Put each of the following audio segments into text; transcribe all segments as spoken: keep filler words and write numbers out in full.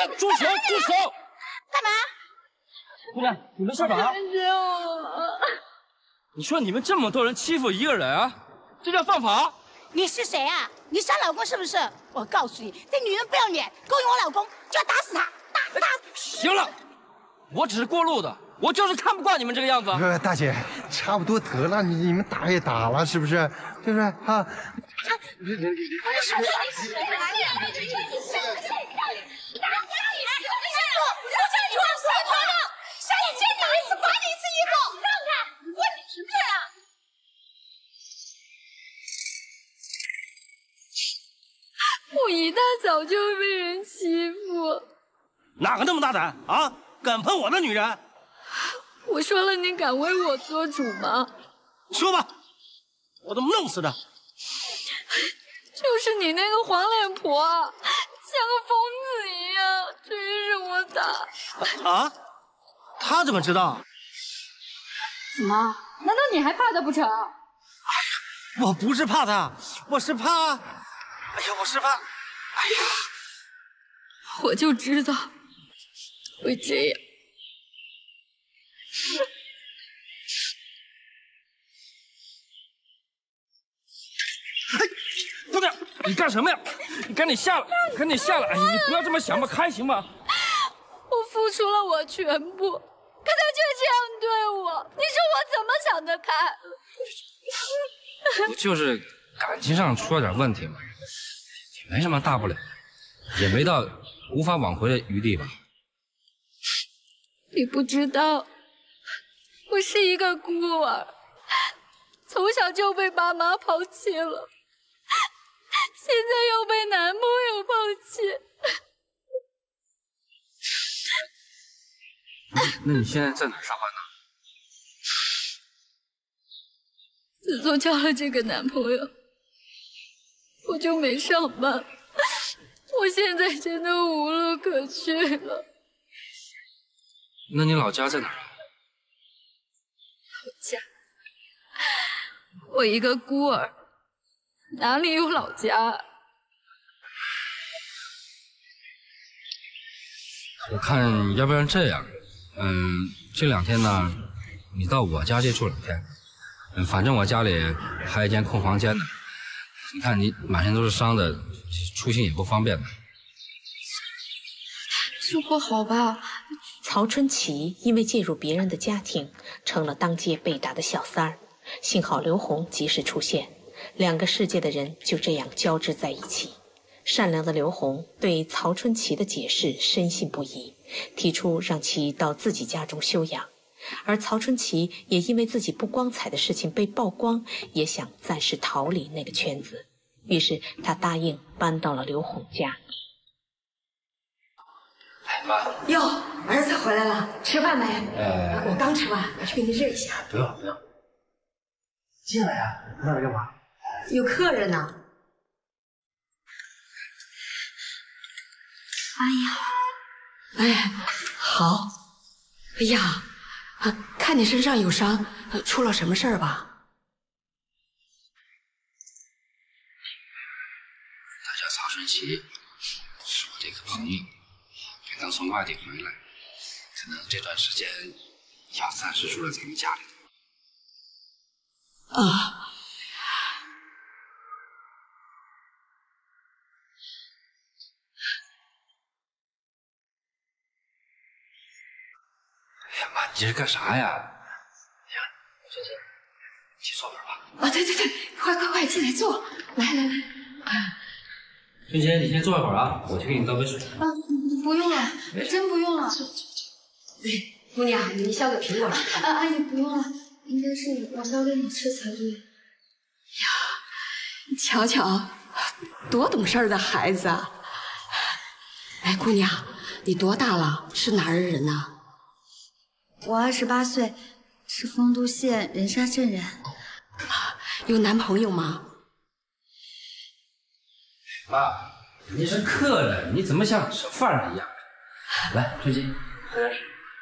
住手！住手！ 干嘛？ 姑娘，你没事吧？ 救我！ 你说你们这么多人欺负一个人啊，这叫犯法？ 你是谁啊？你杀老公是不是？我告诉你，这女人不要脸，勾引我老公就要打死她！打打！ 行了，我只是过路的，我就是看不惯你们这个样子。 呃，大姐，差不多得了，你你们打也打了，是不是？对不对？啊！ 我一大早就被人欺负， 哪个那么大胆啊？敢碰我的女人？ 我说了，你敢为我做主吗？ 说吧，我他妈弄死他！ 就是你那个黄脸婆，像个疯子一样追着我打。 啊？他怎么知道？ 怎么？难道你还怕他不成？ 我不是怕他，我是怕……哎呀，我是怕……哎呀， 我就知道会这样。 姑娘，你干什么呀？你赶紧下来，赶紧下来！哎，你不要这么想嘛，开行吗？ 我付出了我全部，可他却这样对我，你说我怎么想得开？ 不就是感情上出了点问题吗？也没什么大不了，也没到无法挽回的余地吧？ 你不知道，我是一个孤儿，从小就被爸妈抛弃了，现在又被男朋友抛弃。 那你现在在哪上班呢？ 自从交了这个男朋友，我就没上班。我现在真的无路可去了。 那你老家在哪儿？ 老家？我一个孤儿，哪里有老家？ 我看要不然这样，嗯，这两天呢，你到我家去住两天。嗯，反正我家里还有一间空房间呢。你看你满身都是伤的，出行也不方便的。 这不好吧？ 曹春琪因为介入别人的家庭，成了当街被打的小三儿。幸好刘红及时出现，两个世界的人就这样交织在一起。善良的刘红对曹春琪的解释深信不疑，提出让其到自己家中休养。而曹春琪也因为自己不光彩的事情被曝光，也想暂时逃离那个圈子，于是他答应搬到了刘红家。 妈， 哟，儿子回来了，吃饭没？ 呃， 我刚吃完，我去给你热一下。 不用不用。 进来呀，那来干嘛？ 有客人呢。哎呀，哎，好。哎呀，啊，看你身上有伤，出了什么事儿吧？ 他叫曹春琪，是我的一个朋友，刚刚从外地回来，可能这段时间要暂时住在咱们家里。 啊。 哎呀妈，你这是干啥呀？行，春琪，去坐会儿吧。 啊，对对对，快快快，进来坐，来来来。啊， 春琪，你先坐一会儿啊，我去给你倒杯水。 啊，不用了，真不用了。 对，姑娘，你削个苹果吃。 啊，阿姨不用了，应该是我削给你吃才对。 呀，瞧瞧，多懂事的孩子啊！哎，姑娘，你多大了？是哪儿的人呢？ 我二十八岁，是丰都县人沙镇人。 有男朋友吗？ 妈，你是客人，你怎么像吃饭人一样？来，春琪，喝点水。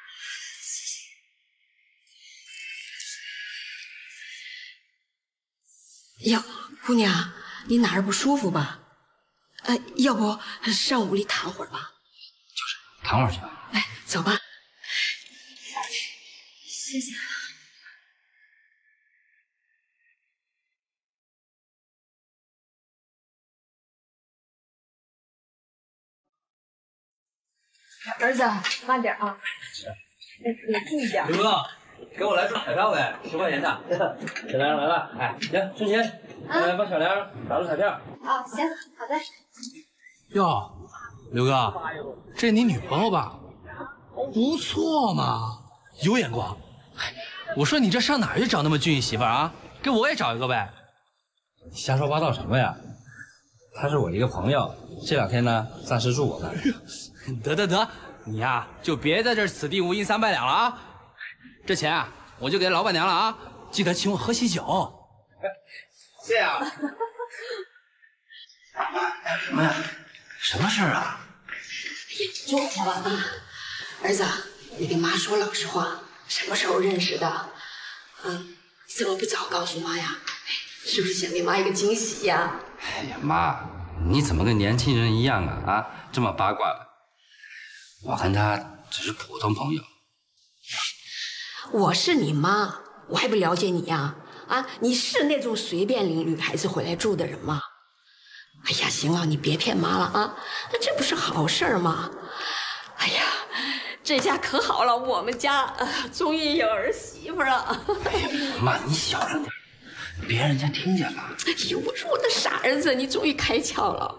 哟，姑娘，你哪儿不舒服吧？呃，要不上屋里躺会儿吧？ 就是躺会儿去吧。 哎，走吧。 谢谢。 儿子，慢点啊！你注意点。 刘哥，给我来张彩票呗，十块钱的。小梁来了，哎，行，春琴，来帮小梁打张彩票。 啊，行，好的。 哟，刘哥，这你女朋友吧？不错嘛，有眼光。我说你这上哪儿去找那么俊媳妇啊？给我也找一个呗。 你瞎说八道什么呀？他是我一个朋友，这两天呢暂时住我那儿。 得得得，你呀就别在这此地无银三百两了啊！这钱啊我就给老板娘了啊，记得请我喝喜酒。 谢啊。 什么呀？什么事儿啊？ 坐下吧啊，儿子，你跟妈说老实话，什么时候认识的？嗯，你怎么不早告诉妈呀？是不是想给妈一个惊喜呀？ 哎呀妈，你怎么跟年轻人一样啊？啊，这么八卦了？我跟他只是普通朋友。 我是你妈，我还不了解你呀？啊，你是那种随便领女孩子回来住的人吗？哎呀，行了，你别骗妈了啊，那这不是好事吗？哎呀，这下可好了，我们家、呃、终于有儿媳妇了。 哎呀妈，你小声点，别让人家听见了。 哎呦，我说我的傻儿子，你终于开窍了。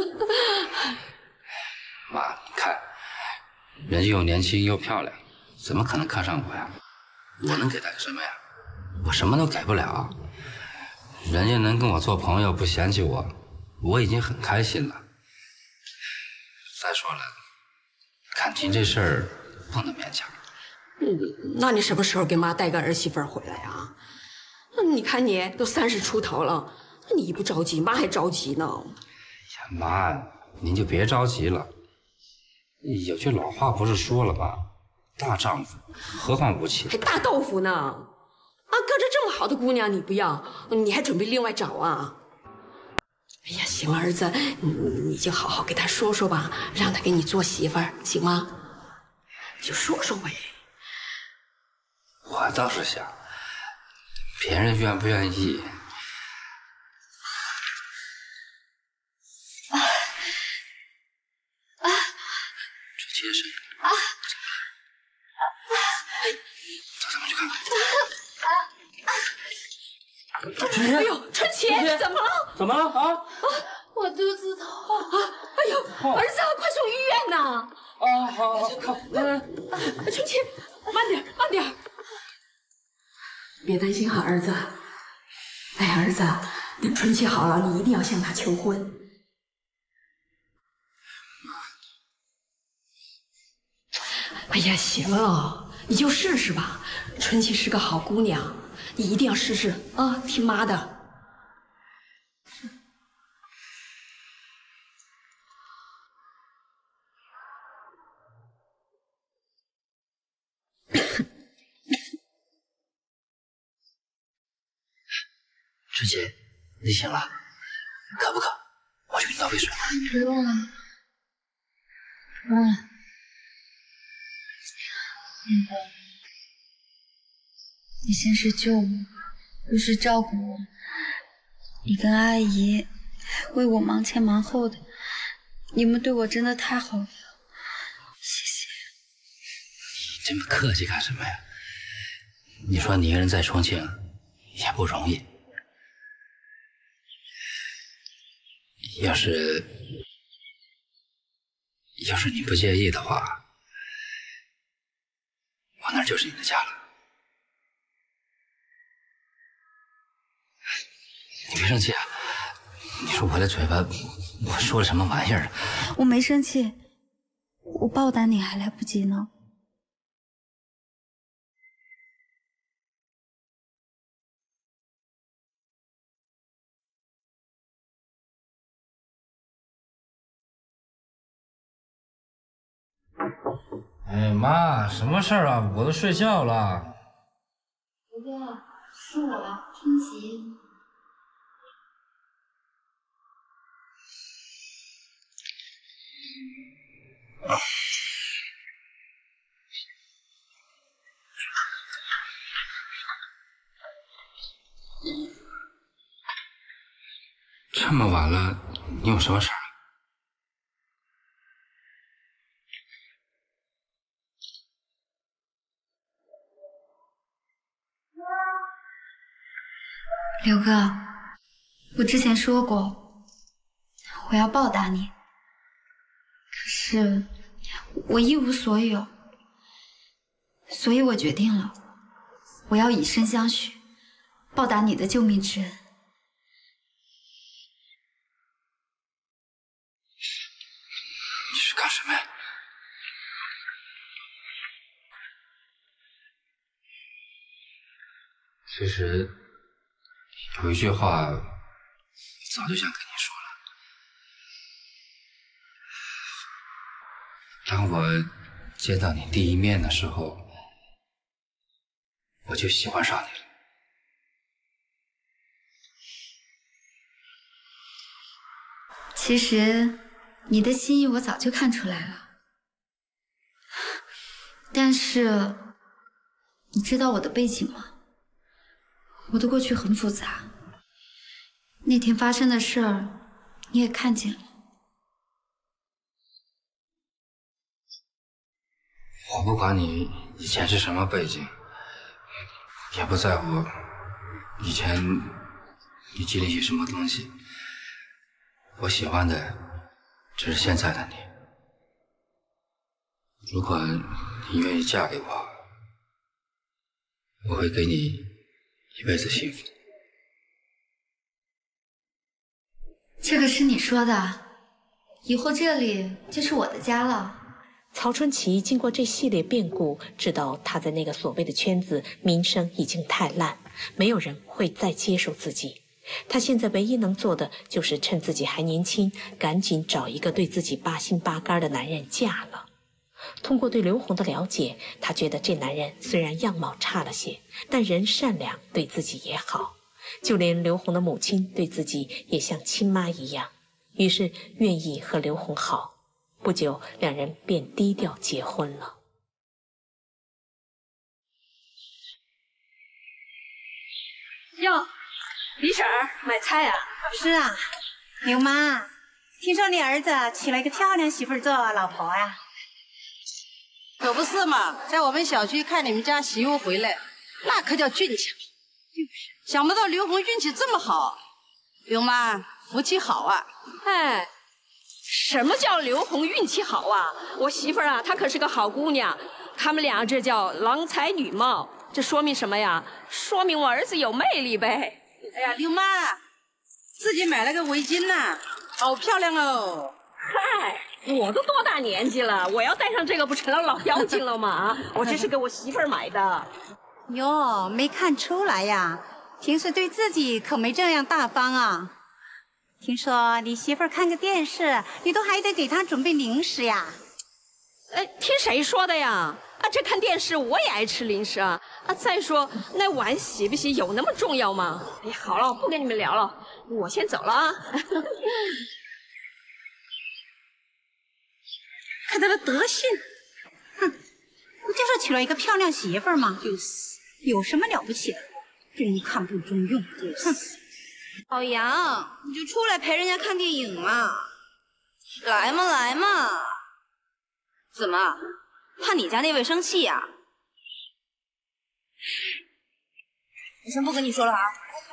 妈，你看，人家又年轻又漂亮，怎么可能看上我呀？我能给她个什么呀？我什么都给不了。人家能跟我做朋友，不嫌弃我，我已经很开心了。再说了，感情这事儿不能勉强。 嗯，那你什么时候给妈带个儿媳妇回来啊？你看你都三十出头了，你不着急，妈还着急呢。 呀，妈，您就别着急了。有句老话不是说了吗？大丈夫何患无妻？ 还大豆腐呢！啊，搁这这么好的姑娘你不要，你还准备另外找啊？哎呀，行，儿子，你你就好好给他说说吧，让他给你做媳妇儿，行吗？就说说呗。 我倒是想，别人愿不愿意， 啊啊！ 这接声啊！ 找咱们去看看。 哎呦，春琪，怎么了？ 怎么了啊？ 啊，我肚子疼啊！ 哎呦，儿子，快送医院呐！ 啊，好，好，好，来来， 春琪，慢点，慢点，别担心哈，儿子。哎呀，儿子，等春琪好了，你一定要向她求婚。哎呀，行了，你就试试吧。春琪是个好姑娘，你一定要试试啊，听妈的。 春琪，你醒了，渴不渴？我去给你倒杯水。 不用了，不用了。那个，你先是救我，又是照顾我，你跟阿姨为我忙前忙后的，你们对我真的太好了，谢谢。 你这么客气干什么呀？你说你一个人在重庆也不容易，要是要是你不介意的话，我那儿就是你的家了。你别生气啊！你说我的嘴巴，我说了什么玩意儿？ 我没生气，我报答你还来不及呢。 哎妈，什么事儿啊？我都睡觉了。 不过是我，春琪。 这么晚了，你有什么事儿？ 刘哥，我之前说过，我要报答你，可是我一无所有，所以我决定了，我要以身相许，报答你的救命之恩。 你是干什么呀？其实有一句话，早就想跟你说了。当我见到你第一面的时候，我就喜欢上你了。 其实你的心意我早就看出来了，但是你知道我的背景吗？我的过去很复杂，那天发生的事儿你也看见了。 我不管你以前是什么背景，也不在乎以前你经历些什么东西。我喜欢的只是现在的你。如果你愿意嫁给我，我会给你一辈子幸福。 这个是你说的，以后这里就是我的家了。 曹春琪经过这系列变故，知道他在那个所谓的圈子名声已经太烂，没有人会再接受自己。他现在唯一能做的就是趁自己还年轻，赶紧找一个对自己八心八肝的男人嫁了。通过对刘红的了解，他觉得这男人虽然样貌差了些，但人善良，对自己也好，就连刘红的母亲对自己也像亲妈一样，于是愿意和刘红好。不久，两人便低调结婚了。 哟，李婶儿买菜啊？ 是啊，刘妈，听说你儿子娶了一个漂亮媳妇做老婆呀？ 可不是嘛，在我们小区看你们家媳妇回来，那可叫俊俏。就是，想不到刘红运气这么好，刘妈福气好啊！ 哎，什么叫刘红运气好啊？我媳妇儿啊，她可是个好姑娘，他们俩这叫郎才女貌，这说明什么呀？说明我儿子有魅力呗。 哎呀，刘妈，自己买了个围巾呐，好漂亮哦！ 嗨，我都多大年纪了，我要戴上这个不成了老妖精了吗？啊，我这是给我媳妇儿买的。 哟，没看出来呀，平时对自己可没这样大方啊。听说你媳妇儿看个电视，你都还得给她准备零食呀？ 哎，听谁说的呀？啊，这看电视我也爱吃零食啊！啊，再说那碗洗不洗有那么重要吗？哎，好了，我不跟你们聊了，我先走了啊。 看他的德行，哼，不就是娶了一个漂亮媳妇儿吗？就是，有什么了不起的？中看不中用，哼。 老杨，你就出来陪人家看电影嘛，来嘛来嘛。怎么，怕你家那位生气呀？我先不跟你说了啊。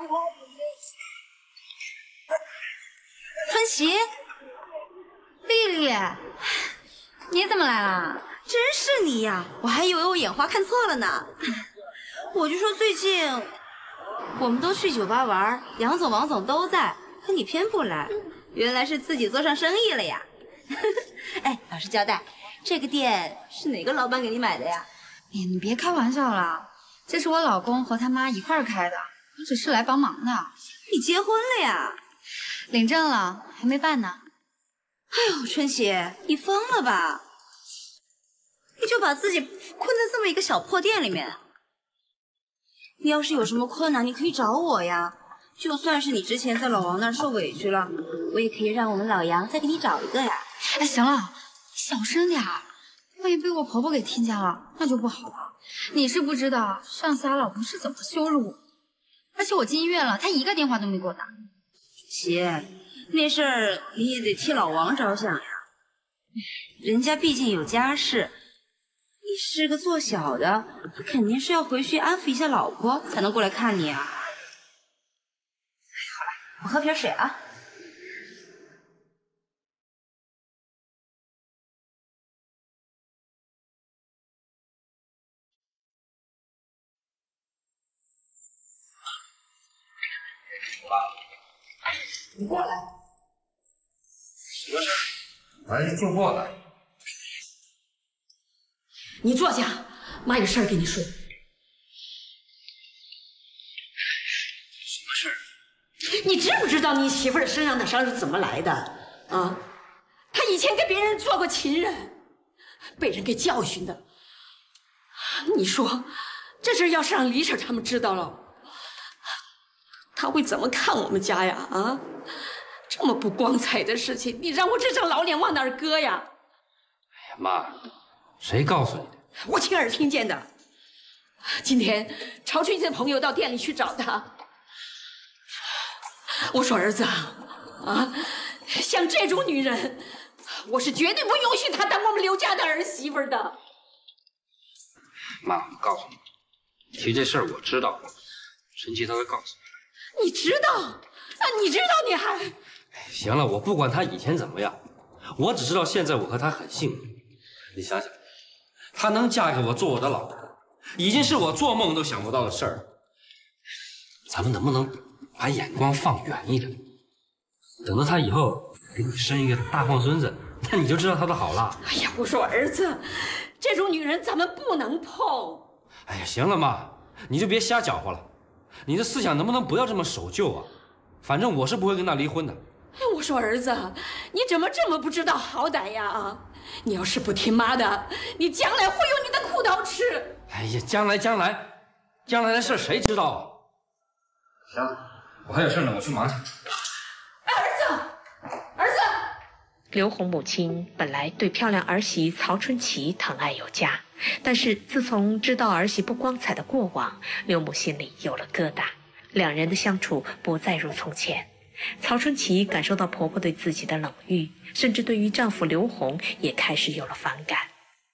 春琪， 丽丽，你怎么来了？ 真是你呀！我还以为我眼花看错了呢。我就说最近我们都去酒吧玩，杨总、王总都在，可你偏不来，原来是自己做上生意了呀。哎，老实交代，这个店是哪个老板给你买的呀？ 哎，你别开玩笑了，这是我老公和他妈一块儿开的，我只是来帮忙的。 你结婚了呀？ 领证了，还没办呢。 哎呦，春喜，你疯了吧？你就把自己困在这么一个小破店里面。你要是有什么困难，你可以找我呀。就算是你之前在老王那儿受委屈了，我也可以让我们老杨再给你找一个呀。 哎，行了，小声点儿，万一被我婆婆给听见了，那就不好了。你是不知道上次俺老公是怎么羞辱我，而且我进医院了，他一个电话都没给我打。 琪，那事儿你也得替老王着想呀，人家毕竟有家室，你是个做小的，肯定是要回去安抚一下老婆，才能过来看你啊。好了，我喝瓶水啊。 你过来。什么事？来是进货的。 你坐下，妈有事儿跟你说。什么事儿？ 你知不知道你媳妇儿身上的伤是怎么来的？啊，她以前跟别人做过情人，被人给教训的。你说，这事要是让李婶他们知道了，他会怎么看我们家呀？啊，这么不光彩的事情，你让我这张老脸往哪儿搁呀？ 哎呀，妈，谁告诉你的？ 我亲耳听见的。今天曹春的朋友到店里去找他，我说儿子啊，像这种女人，我是绝对不允许她当我们刘家的儿媳妇的。 妈，我告诉你，提这事儿我知道，陈琦他会告诉你。你知道？啊，你知道你还…… 行了，我不管他以前怎么样，我只知道现在我和他很幸福。你想想，她能嫁给我做我的老婆，已经是我做梦都想不到的事儿。咱们能不能把眼光放远一点？等到她以后给你生一个大胖孙子，那你就知道她的好了。 哎呀，我说儿子，这种女人咱们不能碰。 哎呀，行了妈，你就别瞎搅和了。你的思想能不能不要这么守旧啊？反正我是不会跟他离婚的。 哎，我说儿子，你怎么这么不知道好歹呀？啊，你要是不听妈的，你将来会有你的苦头吃。 哎呀，将来将来，将来的事谁知道啊？行了，我还有事呢，我去忙去。 哎，儿子，儿子。 刘红母亲本来对漂亮儿媳曹春琪疼爱有加，但是自从知道儿媳不光彩的过往，刘母心里有了疙瘩，两人的相处不再如从前。曹春琪感受到婆婆对自己的冷遇，甚至对于丈夫刘红也开始有了反感。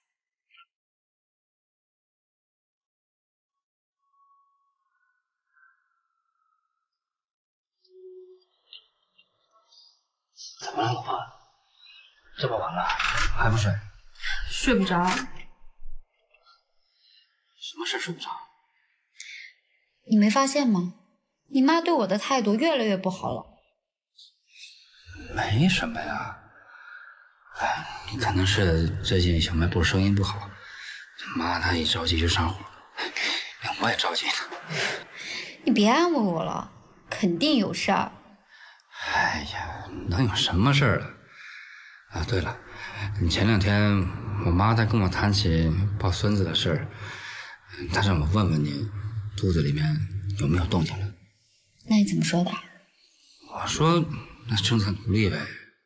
怎么了，老婆？这么晚了还不睡？ 睡不着。 什么事睡不着？ 你没发现吗？你妈对我的态度越来越不好了。 没什么呀，哎，你可能是最近小卖部生意不好，妈她一着急就上火，我也着急呢。 你别安慰我了，肯定有事儿。 哎呀，能有什么事儿了？啊，对了，你前两天我妈她跟我谈起抱孙子的事儿，她让我问问你肚子里面有没有动静了。 那你怎么说的？ 我说那正在努力呗。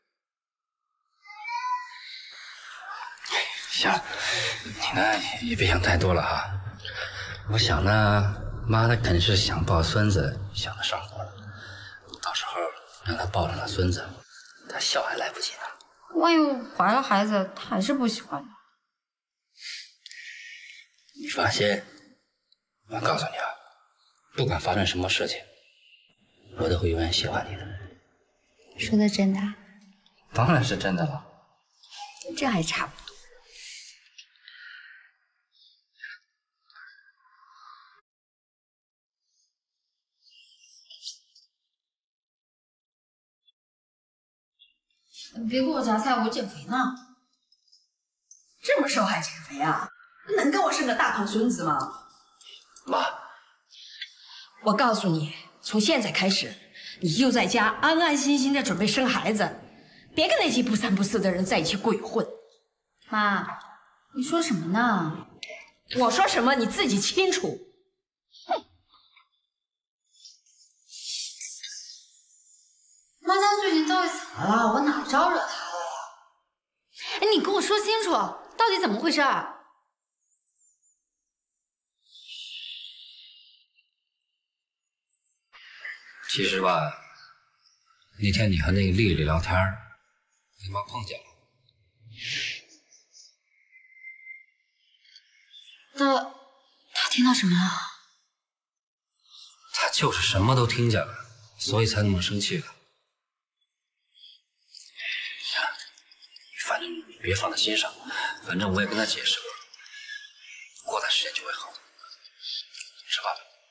行了，你呢也别想太多了哈。我想呢，妈她肯定是想抱孙子，想的上火了。到时候让她抱上了孙子，她笑还来不及呢。 万一我怀了孩子，他还是不喜欢呢？ 你放心，我告诉你啊，不管发生什么事情，我都会永远喜欢你的。 说的真的？ 当然是真的了。 这还差不多。你别给我夹菜，我减肥呢。 这么瘦还减肥啊？能给我生个大胖孙子吗？ 妈， 我告诉你，从现在开始，你就在家安安心心的准备生孩子，别跟那些不三不四的人在一起鬼混。 妈，你说什么呢？ 我说什么你自己清楚。哼。 妈家最近到底怎么了？我哪招惹她了呀？哎，你跟我说清楚，到底怎么回事？ 其实吧， 那天你和那个丽丽聊天，你妈碰见了。 那他听到什么了？ 他就是什么都听见了，所以才那么生气的。反正你别放在心上，反正我也跟他解释了，过段时间就会好的，是吧？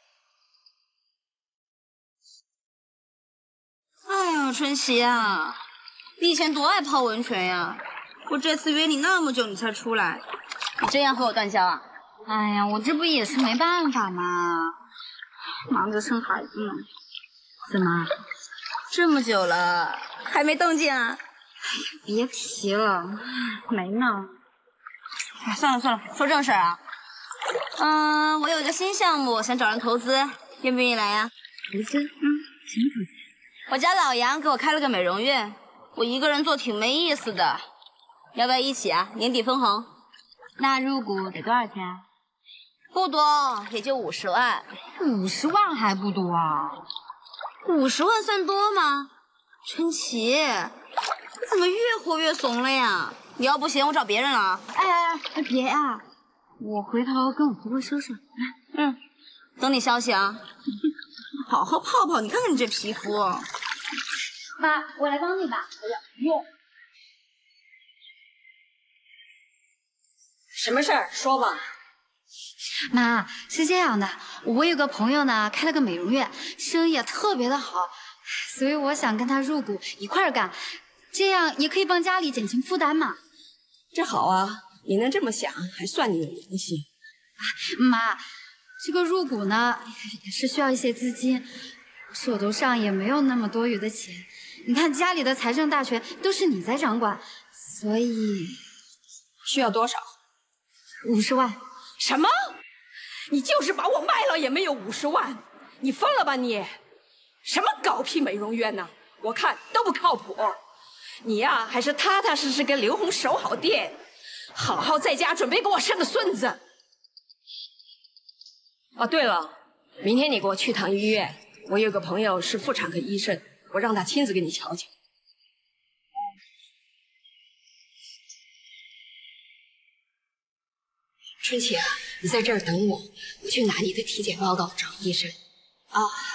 哎呀，春熙啊，你以前多爱泡温泉呀！我这次约你那么久，你才出来，你这样和我断交啊？ 哎呀，我这不也是没办法吗？ 忙着生孩子呢。怎么，这么久了还没动静啊？ 别提了，没呢。 哎，算了算了，说正事啊。嗯，我有一个新项目，想找人投资，愿不愿意来呀？ 投资？嗯，什么投资？ 我家老杨给我开了个美容院，我一个人做挺没意思的，要不要一起啊？年底分红。 那入股得多少钱啊？ 不多，也就五十万。 五十万还不多啊？ 五十万算多吗？春琪，你怎么越活越怂了呀？你要不行，我找别人了。 哎哎哎，别啊！我回头跟我婆婆说说。 嗯，等你消息啊。好好泡泡，你看看你这皮肤。 妈，我来帮你吧。不要，用。 什么事儿？说吧。 妈，是这样的，我有个朋友呢，开了个美容院，生意也特别的好，所以我想跟他入股一块儿干，这样也可以帮家里减轻负担嘛。 这好啊，你能这么想，还算你有良心。 妈，这个入股呢，也是需要一些资金，手头上也没有那么多余的钱。你看家里的财政大权都是你在掌管，所以需要多少？ 五十万。 什么？你就是把我卖了也没有五十万，你疯了吧你？什么狗屁美容院呢？我看都不靠谱。你呀，还是踏踏实实跟刘红守好店，好好在家准备给我生个孙子。哦，对了，明天你给我去趟医院，我有个朋友是妇产科医生，我让他亲自给你瞧瞧。春琪啊，你在这儿等我，我去拿你的体检报告找医生。 哦，好。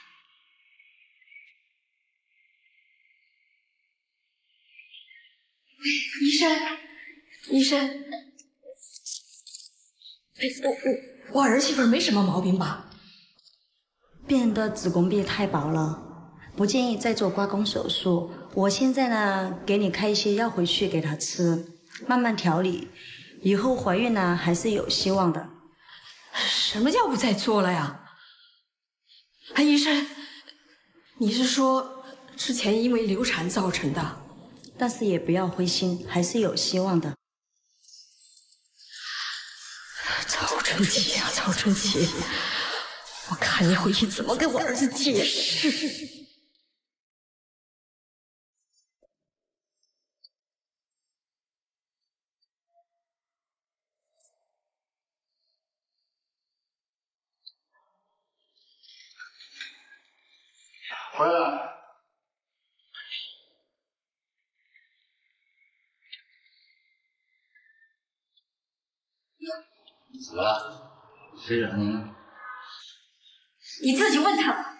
医生，医生，哎，我我我儿媳妇没什么毛病吧？ 病的子宫壁太薄了，不建议再做刮宫手术。我现在呢，给你开一些药回去给她吃，慢慢调理。以后怀孕呢，还是有希望的。 什么叫不再做了呀？哎，医生，你是说之前因为流产造成的？ 但是也不要灰心，还是有希望的。 曹春琪呀，曹春琪，我看你回去怎么跟我儿子解释。 回来。 怎么了？谁惹你了？ 你自己问他吧。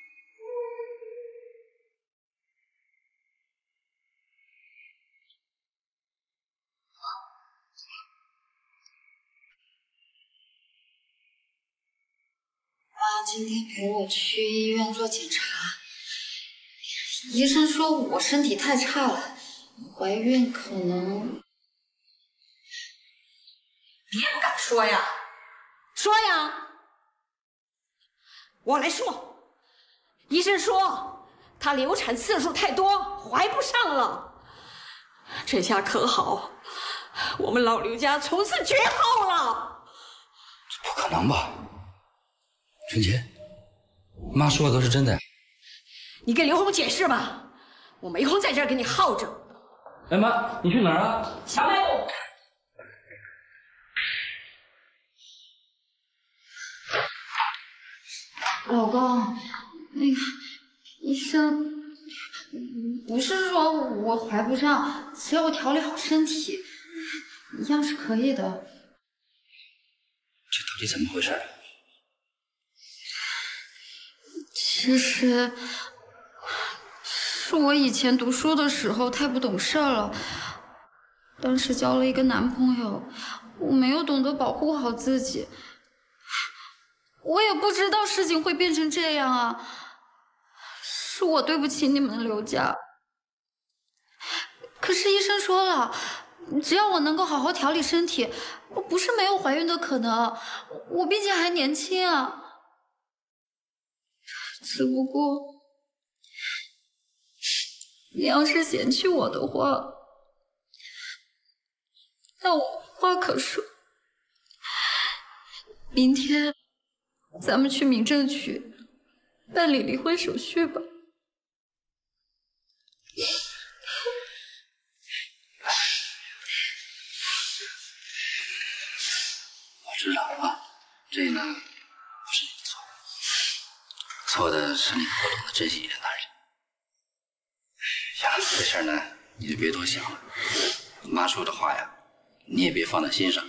妈今天陪我去医院做检查，医生说我身体太差了，怀孕可能…… 别不敢说呀，说呀！我来说，医生说她流产次数太多，怀不上了。这下可好，我们老刘家从此绝后了。 这不可能吧？春琪，妈说的都是真的呀？ 你跟刘红解释吧，我没空在这儿给你耗着。 哎妈，你去哪儿啊？ 小卖部。 老公，那个医生， 不是说我怀不上，只要我调理好身体，一样是可以的。 这到底怎么回事？ 其实是我以前读书的时候太不懂事了，当时交了一个男朋友，我没有懂得保护好自己，我也不知道事情会变成这样啊，是我对不起你们刘家。可是医生说了，只要我能够好好调理身体，我不是没有怀孕的可能，我毕竟还年轻啊。只不过，你要是嫌弃我的话，那我无话可说。明天咱们去民政局办理离婚手续吧。 我知道啊，这个不是你的错，错的是你不懂得珍惜你的男人。行了，这事儿呢，你就别多想了。妈说的话呀，你也别放在心上。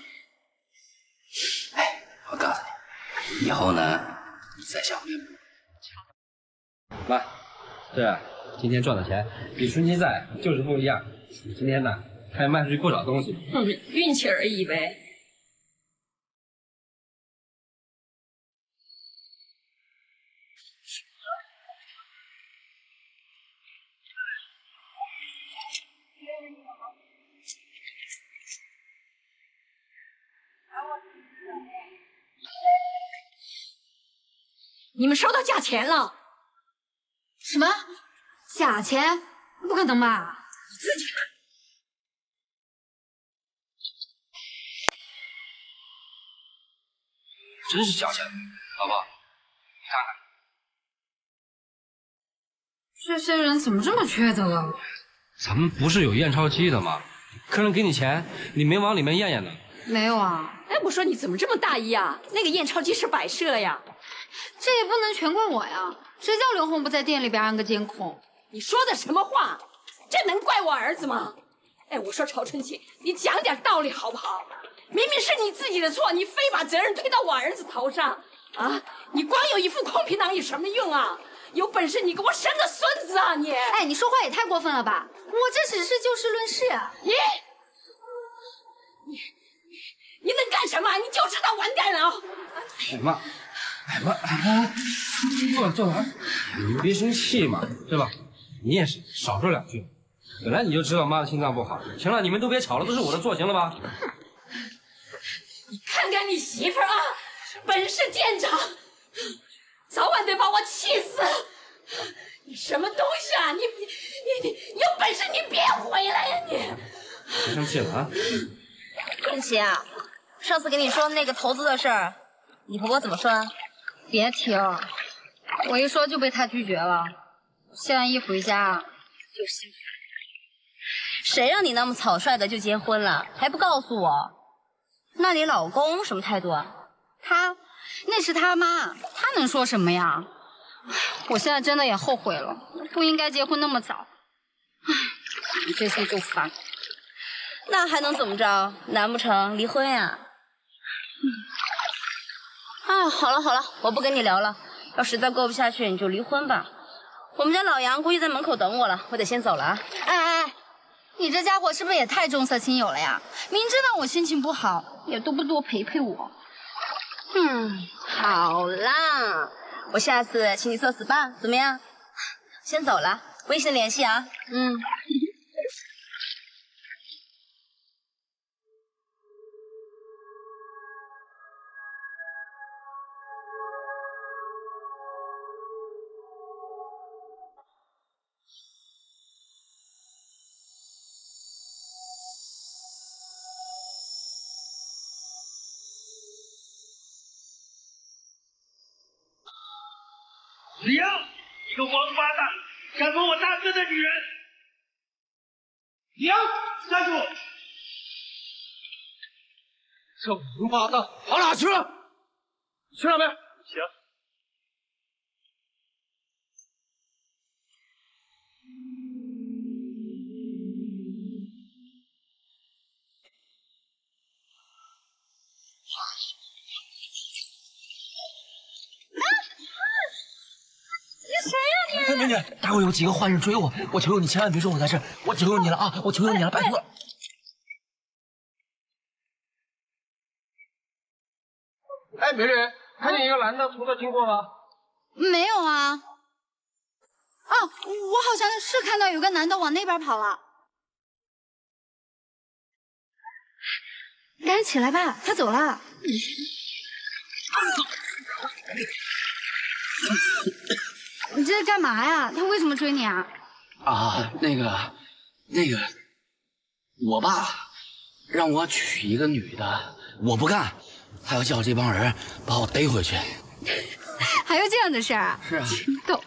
哎，我告诉你，以后呢，你再想明白。妈，这今天赚的钱比春期在就是不一样。今天呢，还卖出去不少东西。 嗯，运气而已呗。你们收到假钱了？ 什么？假钱？不可能吧？ 你自己看。 真是假钱，老婆，你看看。 这些人怎么这么缺德啊？ 咱们不是有验钞机的吗？客人给你钱，你没往里面验验呢？ 没有啊。 哎，我说你怎么这么大意啊？那个验钞机是摆设呀。 这也不能全怪我呀，谁叫刘红不在店里边安个监控？ 你说的什么话？这能怪我儿子吗？哎，我说曹春琪，你讲点道理好不好？明明是你自己的错，你非把责任推到我儿子头上啊！你光有一副空皮囊有什么用啊？有本事你给我生个孙子啊你！ 哎，你说话也太过分了吧！我这只是就事论事啊。 你你你能干什么？你就知道晚点了。 哎妈，哎妈，坐坐会儿，你别生气嘛，对吧？你也是少说两句。本来你就知道妈的心脏不好，行了，你们都别吵了，都是我的错，行了吧？ 你看看你媳妇儿啊，本事见长，早晚得把我气死！你什么东西啊？你你你你有本事你别回来呀你！ 别生气了啊！ 春琪啊，上次跟你说那个投资的事儿，你婆婆怎么说啊？ 别提了，我一说就被她拒绝了。现在一回家就心烦。 谁让你那么草率的就结婚了，还不告诉我？那你老公什么态度啊？ 他那是他妈，他能说什么呀？我现在真的也后悔了，不应该结婚那么早。唉，这些就烦。 那还能怎么着？难不成离婚呀？嗯。啊，好了好了，我不跟你聊了。要实在过不下去，你就离婚吧。我们家老杨估计在门口等我了，我得先走了啊。 哎哎哎，你这家伙是不是也太重色轻友了呀？明知道我心情不好，也都不多陪陪我。 嗯，好啦，我下次请你做 S P A 怎么样？先走了，微信联系啊。 嗯。 李阳，一个王八蛋，敢动我大哥的女人！李阳，站住！这王八蛋跑哪去了？去哪边？行。 美女，待会有几个坏人追我，我求求你千万别说我在这儿，我求求你了啊，我求求你了，拜托了。 哎，美女，看见一个男的从这经过吗？ 没有啊。哦，我好像是看到有个男的往那边跑了。 赶紧起来吧，他走了。你这是干嘛呀？他为什么追你啊？ 啊，那个，那个，我爸让我娶一个女的，我不干，他要叫这帮人把我逮回去。 还有这样的事儿啊？ 是啊。 真逗。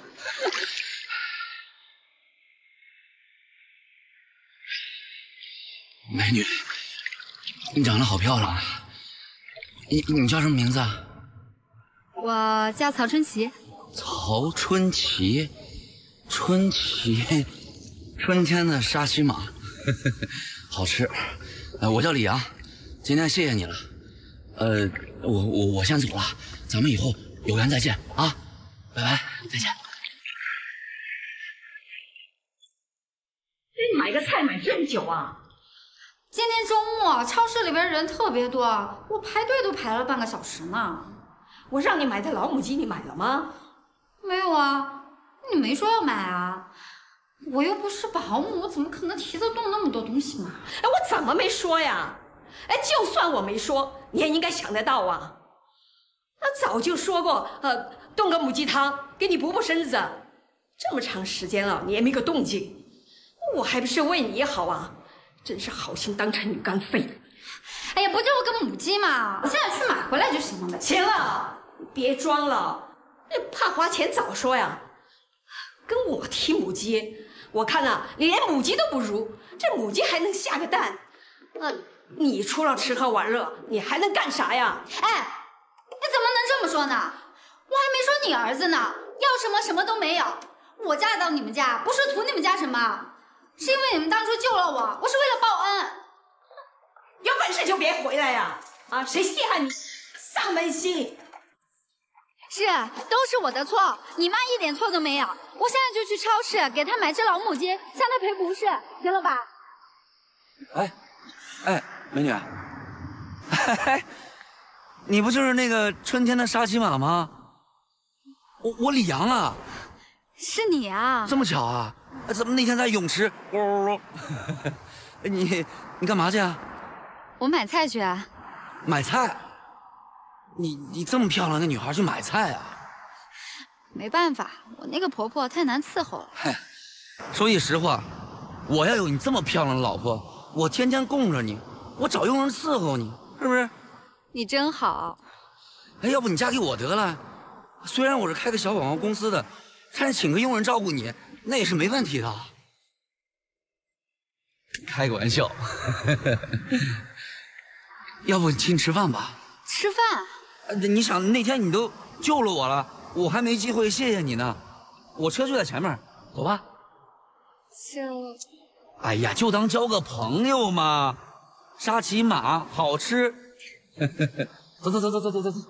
美女，你长得好漂亮啊！你你叫什么名字啊？ 我叫曹春琪。 曹春琪，春琪，春天的沙琪玛，呵呵好吃。呃，我叫李阳，今天谢谢你了。呃，我我我先走了，咱们以后有缘再见啊！拜拜，再见。 你买个菜买这么久啊？ 今天周末超市里边人特别多，我排队都排了半个小时呢。 我让你买的老母鸡，你买了吗？ 没有啊，你没说要买啊。我又不是保姆，我怎么可能提得动那么多东西嘛？ 哎，我怎么没说呀？哎，就算我没说，你也应该想得到啊。那早就说过，呃，炖个母鸡汤给你补补身子。这么长时间了，你也没个动静，我还不是为你好啊？真是好心当成女干废。 哎呀，不就个母鸡嘛，我现在去买回来就行了呗。 行了，你别装了，你怕花钱早说呀。跟我提母鸡，我看啊，你连母鸡都不如，这母鸡还能下个蛋？那你除了吃喝玩乐，你还能干啥呀？ 哎，你怎么能这么说呢？我还没说你儿子呢，要什么什么都没有。我嫁到你们家不是图你们家什么，是因为你们当初救了我，我是为了报恩。 有本事就别回来呀！啊，谁稀罕你丧门星？ 是，都是我的错，你妈一点错都没有。我现在就去超市给她买只老母鸡，向她赔不是，行了吧？ 哎，哎，美女，嘿，你不就是那个春天的沙琪玛吗？我我李阳啊。 是你啊？ 这么巧啊？怎么那天在泳池？喔喔喔！你你干嘛去啊？ 我买菜去啊。 买菜？你你这么漂亮的女孩去买菜啊？ 没办法，我那个婆婆太难伺候了。 嗨，说句实话，我要有你这么漂亮的老婆，我天天供着你，我找佣人伺候你，是不是？ 你真好。 哎，要不你嫁给我得了？虽然我是开个小广告公司的，但是请个佣人照顾你，那也是没问题的。开个玩笑。要不请你吃饭吧？ 吃饭？ 呃，你想那天你都救了我了，我还没机会谢谢你呢。我车就在前面，走吧。 就…… 哎呀，就当交个朋友嘛。沙琪玛好吃。走走走走走走走走。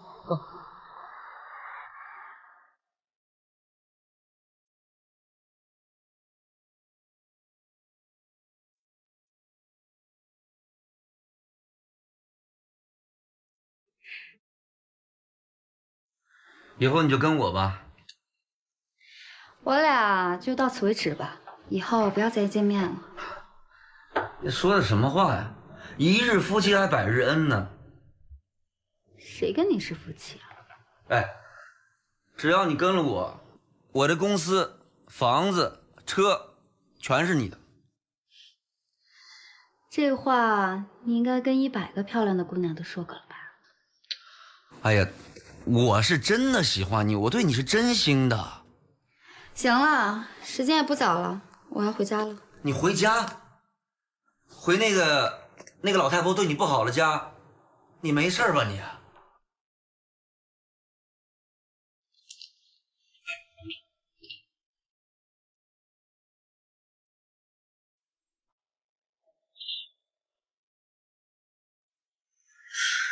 以后你就跟我吧。 我俩就到此为止吧，以后不要再见面了。 你说的什么话呀？一日夫妻还百日恩呢。 谁跟你是夫妻啊？ 哎，只要你跟了我，我的公司、房子、车全是你的。 这话你应该跟一百个漂亮的姑娘都说过了吧？ 哎呀，我是真的喜欢你，我对你是真心的。 行了，时间也不早了，我要回家了。 你回家？回那个那个老太婆对你不好的家？你没事吧你？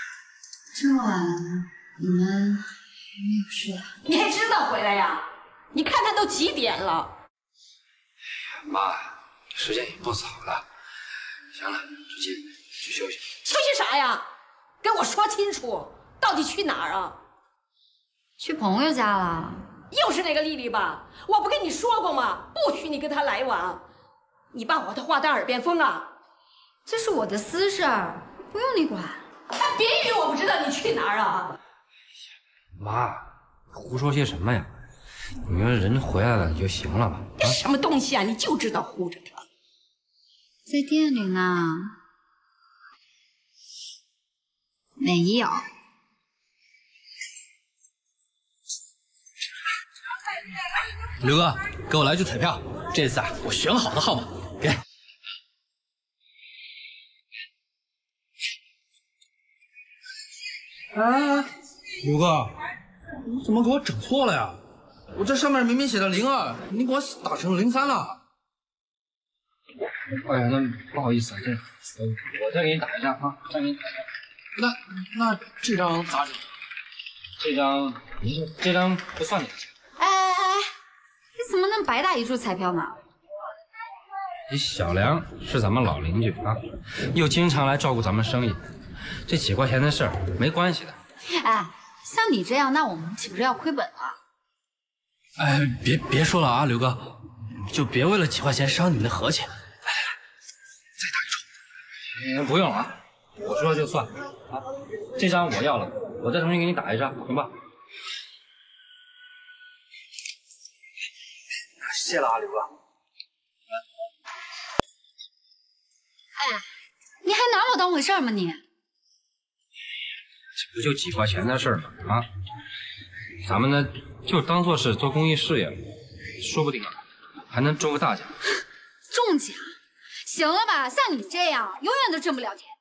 这么晚了，你们还没有睡啊？ 你还知道回来呀？ 你看他都几点了？ 妈，时间也不早了。行了，直接去休息。 休息啥呀？跟我说清楚，到底去哪儿啊？ 去朋友家了。 又是那个丽丽吧？我不跟你说过吗？不许你跟她来往。你把我的话当耳边风啊！ 这是我的私事儿，不用你管。 别以为我不知道你去哪儿啊！ 妈，胡说些什么呀？你说人回来了就行了吧？ 这什么东西啊？你就知道护着他。 在店里呢。没有。 刘哥，给我来注彩票。这次啊，我选好的号码，给。哎，刘哥，你怎么给我整错了呀？我这上面明明写的零二，你给我打成零三了。 哎呀，那不好意思啊，这我再给你打一张啊，再给你打一张。 那那这张咋整？ 这张这张不算你的钱。 哎哎哎，你怎么能白打一注彩票呢？ 你小梁是咱们老邻居啊，又经常来照顾咱们生意，这几块钱的事儿没关系的。 哎，像你这样，那我们岂不是要亏本了？ 哎，别别说了啊，刘哥，就别为了几块钱伤你们的和气。来来来，再打一注。 嗯，不用了啊，我说了就算啊。这张我要了，我再重新给你打一张，行吧？ 谢谢了啊，刘哥。 哎，你还拿我当回事儿吗你？ 这不就几块钱的事儿吗？啊，咱们呢就当做是做公益事业，说不定啊还能中个大奖。 中奖？行了吧，像你这样永远都挣不了钱。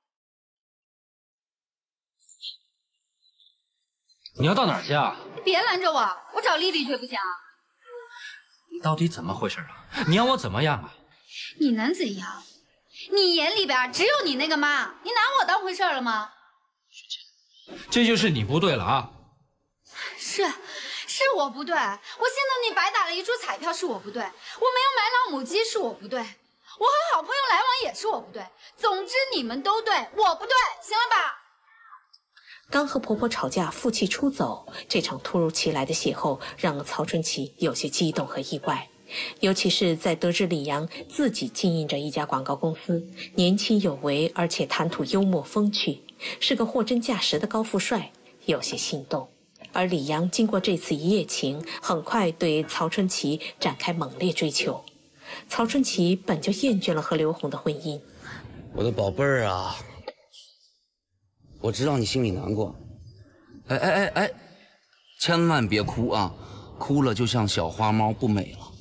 你要到哪儿去啊？ 别拦着我，我找丽丽去不行啊？ 你到底怎么回事啊？你要我怎么样啊？ 你能怎样？你眼里边只有你那个妈，你拿我当回事了吗？ 这就是你不对了啊！ 是，是我不对。我见到你白打了一注彩票是我不对，我没有买老母鸡是我不对，我和好朋友来往也是我不对。总之你们都对，我不对，行了吧？ 刚和婆婆吵架，负气出走，这场突如其来的邂逅让曹春琪有些激动和意外。尤其是在得知李阳自己经营着一家广告公司，年轻有为，而且谈吐幽默风趣，是个货真价实的高富帅，有些心动。而李阳经过这次一夜情，很快对曹春琪展开猛烈追求。曹春琪本就厌倦了和刘红的婚姻。 我的宝贝儿啊，我知道你心里难过，哎哎哎哎，千万别哭啊，哭了就像小花猫，不美了。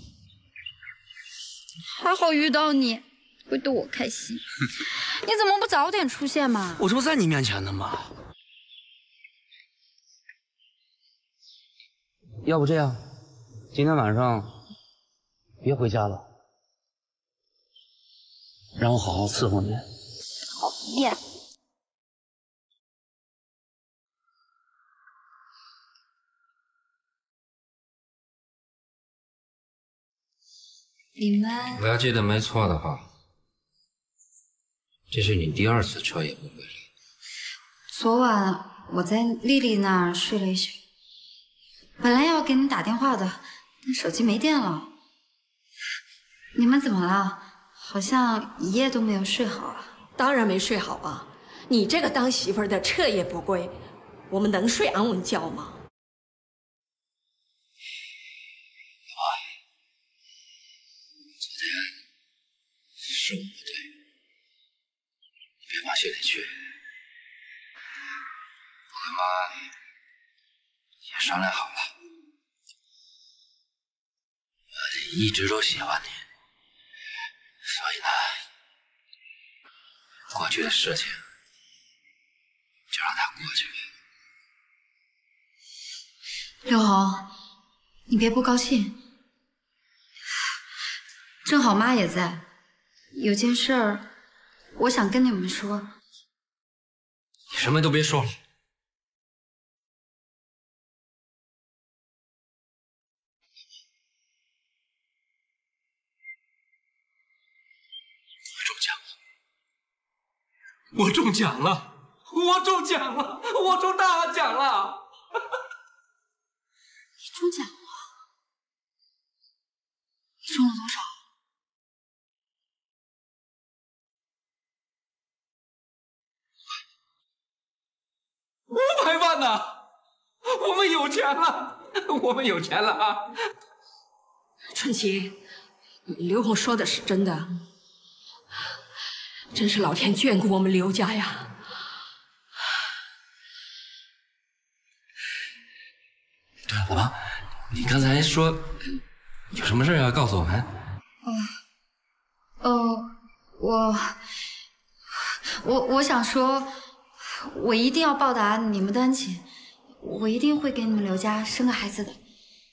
还好遇到你，会逗我开心。你怎么不早点出现嘛？ 我这不在你面前呢吗？要不这样，今天晚上别回家了，让我好好伺候你。 讨厌。你们我要记得没错的话，这是你第二次彻夜不回来。 昨晚我在丽丽那儿睡了一宿，本来要给你打电话的，但手机没电了。你们怎么了？好像一夜都没有睡好啊。 当然没睡好啊！你这个当媳妇儿的彻夜不归，我们能睡安稳觉吗？ 是我不对，你别往心里去。我和妈也商量好了，我一直都喜欢你，所以呢，过去的事情就让它过去吧。 刘红，你别不高兴，正好妈也在。有件事儿，我想跟你们说。 你什么都别说了。 我中奖了，我中奖了，我中大奖了！ 你中奖了？你中了多少？ 五百万呢！我们有钱了，我们有钱了啊！ 春琪，刘红说的是真的，真是老天眷顾我们刘家呀！ 对了，老爸，你刚才说有什么事要告诉我们？ 哦，哦，我我我想说，我一定要报答你们的恩情，我一定会给你们刘家生个孩子的。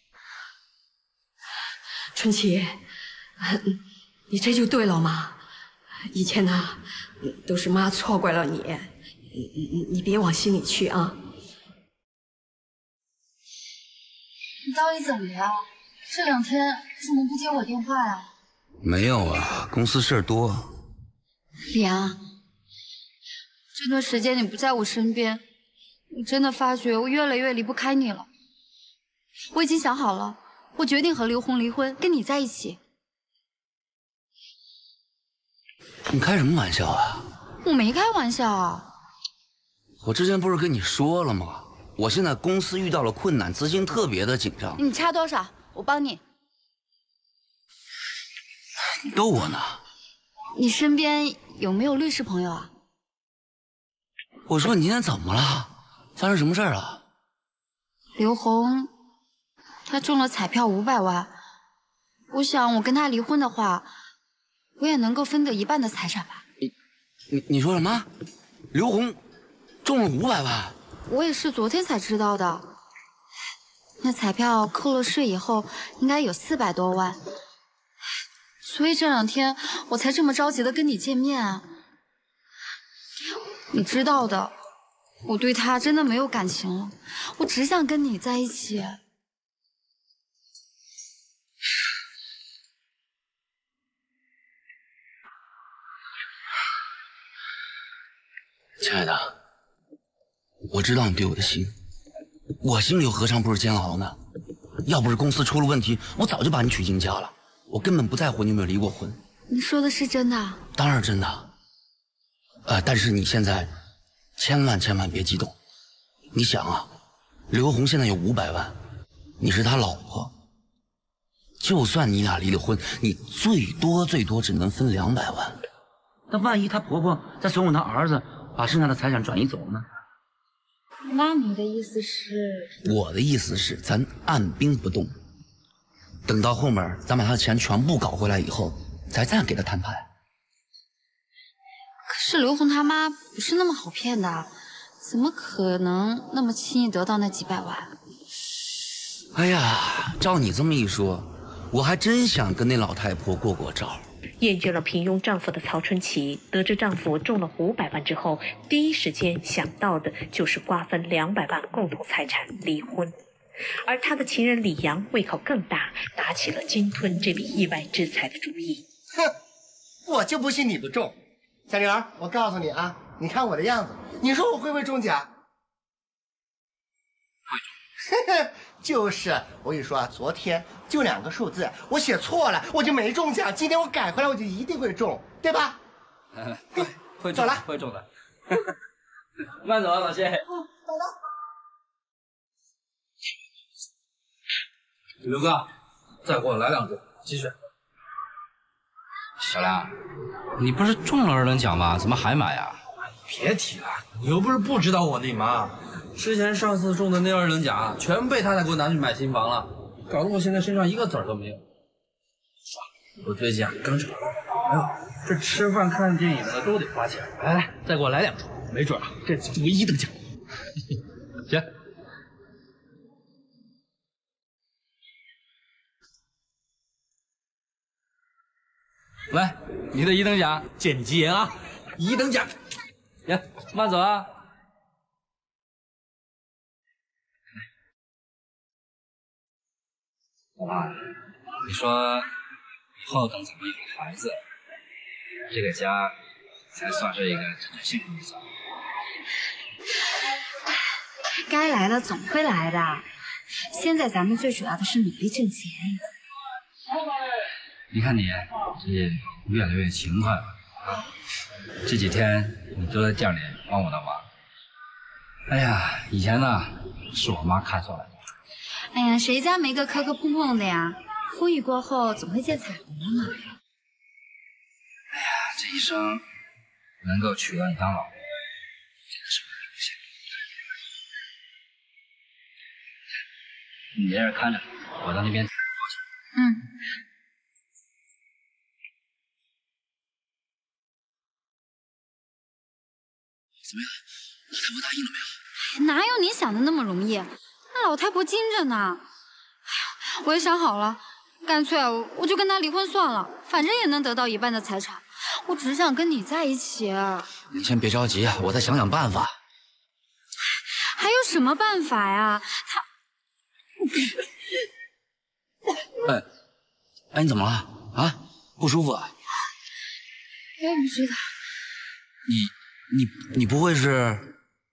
春琪，你这就对了嘛！以前呢，都是妈错怪了你，你你你别往心里去啊！ 你到底怎么了？这两天怎么不接我电话呀？ 没有啊，公司事儿多。 李阳，这段时间你不在我身边，我真的发觉我越来越离不开你了。我已经想好了，我决定和刘红离婚，跟你在一起。 你开什么玩笑啊？ 我没开玩笑啊！ 我之前不是跟你说了吗？我现在公司遇到了困难，资金特别的紧张。 你差多少？我帮你。 逗我呢？ 你身边有没有律师朋友啊？ 我说你今天怎么了？发生什么事儿了？ 刘红，他中了彩票五百万，我想我跟他离婚的话，我也能够分得一半的财产吧。 你你你说什么？刘红中了五百万？ 我也是昨天才知道的。那彩票扣了税以后，应该有四百多万。所以这两天我才这么着急的跟你见面啊。你知道的，我对他真的没有感情了，我只想跟你在一起。 亲爱的，我知道你对我的心，我心里又何尝不是煎熬呢？要不是公司出了问题，我早就把你娶进家了。我根本不在乎你有没有离过婚。 你说的是真的？ 当然真的。呃，但是你现在千万千万别激动。你想啊，刘红现在有五百万，你是他老婆，就算你俩离了婚，你最多最多只能分两百万。那万一她婆婆再怂恿她儿子把剩下的财产转移走呢？ 那你的意思是？ 我的意思是，咱按兵不动，等到后面咱把他的钱全部搞回来以后，再再给他摊牌。 可是刘红他妈不是那么好骗的，怎么可能那么轻易得到那几百万？ 哎呀，照你这么一说，我还真想跟那老太婆过过招。 厌倦了平庸丈夫的曹春琪，得知丈夫中了五百万之后，第一时间想到的就是瓜分两百万共同财产，离婚。而她的情人李阳胃口更大，打起了鲸吞这笔意外之财的主意。 哼，我就不信你不中。小玲儿，我告诉你啊，你看我的样子，你说我会不会中奖？会中。就是，我跟你说啊，昨天就两个数字，我写错了，我就没中奖。今天我改回来，我就一定会中，对吧？ 嗯，会会中了， 会中的。慢走啊，老谢。 嗯，走了。 刘哥，再给我来两注，继续。小亮，你不是中了二等奖吗？怎么还买呀？ 别提了，你又不是不知道我的妈。之前上次中的那二等奖，全被他俩给我拿去买新房了，搞得我现在身上一个子儿都没有。我最近啊刚找，哎呦，这吃饭看电影的都得花钱。来来，再给我来两注，没准啊这次中个一等奖。行。来，你的一等奖，借你吉言啊！一等奖，行，慢走啊。老爸，你说以后等咱们有了孩子，这个家才算是一个真正幸福的家。 该来的总会来的。现在咱们最主要的是努力挣钱。 你看你这越来越勤快了啊！这几天你都在店里帮我的忙。哎呀，以前呢是我妈看错了。 哎呀，谁家没个磕磕碰碰的呀？风雨过后总会见彩虹的嘛。 哎呀，这一生能够娶到你当老婆，真的是我的荣幸。你在这儿看着，我到那边。 嗯。 怎么样？老太婆答应了没有？ 哪有你想的那么容易？那老太婆精着呢。哎呀，我也想好了，干脆我就跟她离婚算了，反正也能得到一半的财产。我只想跟你在一起。 你先别着急，我再想想办法。 还有什么办法呀？他…… 哎，哎，你怎么了？啊，不舒服啊？ 我也不知道。 你你你不会是？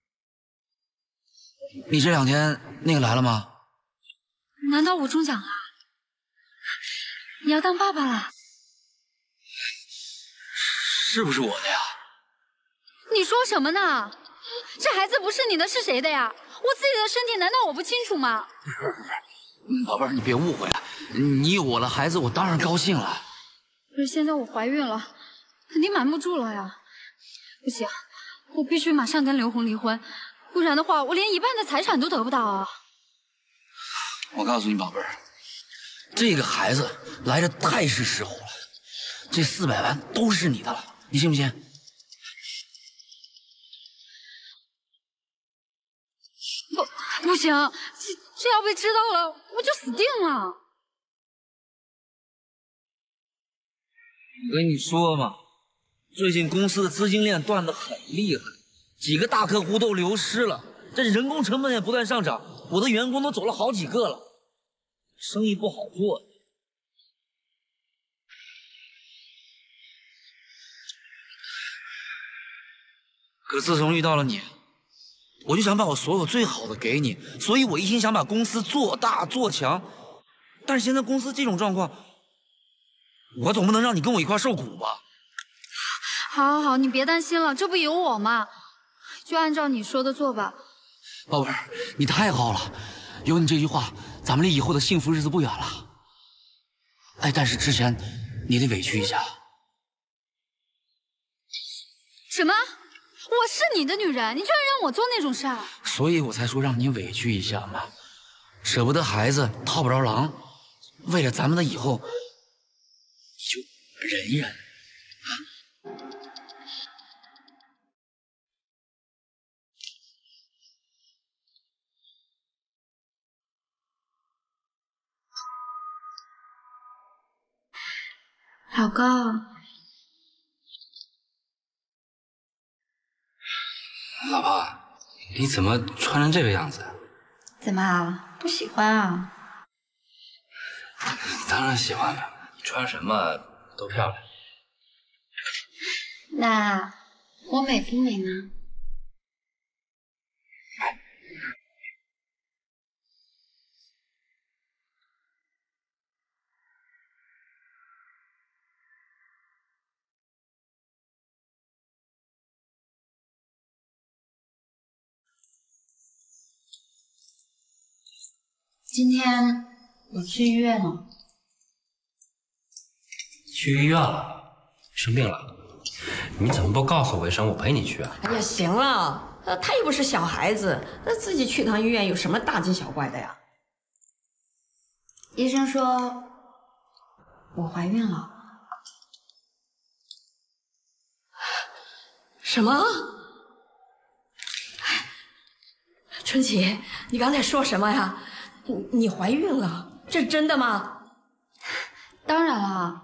你这两天那个来了吗？ 难道我中奖了？你要当爸爸了？ 是不是我的呀？ 你说什么呢？这孩子不是你的，是谁的呀？我自己的身体难道我不清楚吗？ 不是不是，宝贝儿，你别误会了，你有我的孩子，我当然高兴了。 可是现在我怀孕了，肯定瞒不住了呀。不行，我必须马上跟刘红离婚，不然的话，我连一半的财产都得不到啊！ 我告诉你，宝贝儿，这个孩子来的太是时候了，这四百万都是你的了，你信不信？ 不，不行，这这要被知道了，我就死定了。 我跟你说嘛，最近公司的资金链断得很厉害，几个大客户都流失了，这人工成本也不断上涨，我的员工都走了好几个了，生意不好做。可自从遇到了你，我就想把我所有最好的给你，所以我一心想把公司做大做强。但是现在公司这种状况，我总不能让你跟我一块受苦吧？ 好，好，好，你别担心了，这不有我吗？就按照你说的做吧。 宝贝儿，你太好了，有你这句话，咱们离以后的幸福日子不远了。哎，但是之前你得委屈一下。 什么？我是你的女人，你居然让我做那种事儿？ 所以我才说让你委屈一下嘛，舍不得孩子套不着狼，为了咱们的以后，你就忍一忍啊。 老公。 老婆，你怎么穿成这个样子？ 怎么不喜欢啊？ 当然喜欢了，你穿什么都漂亮。 那我美不美呢？今天我去医院了。 去医院了？生病了？你怎么不告诉我一声，我陪你去啊？ 哎呀，行了，呃，他又不是小孩子，那自己去趟医院有什么大惊小怪的呀？ 医生说我怀孕了。 什么？春琪，你刚才说什么呀？你你怀孕了？这是真的吗？ 当然了。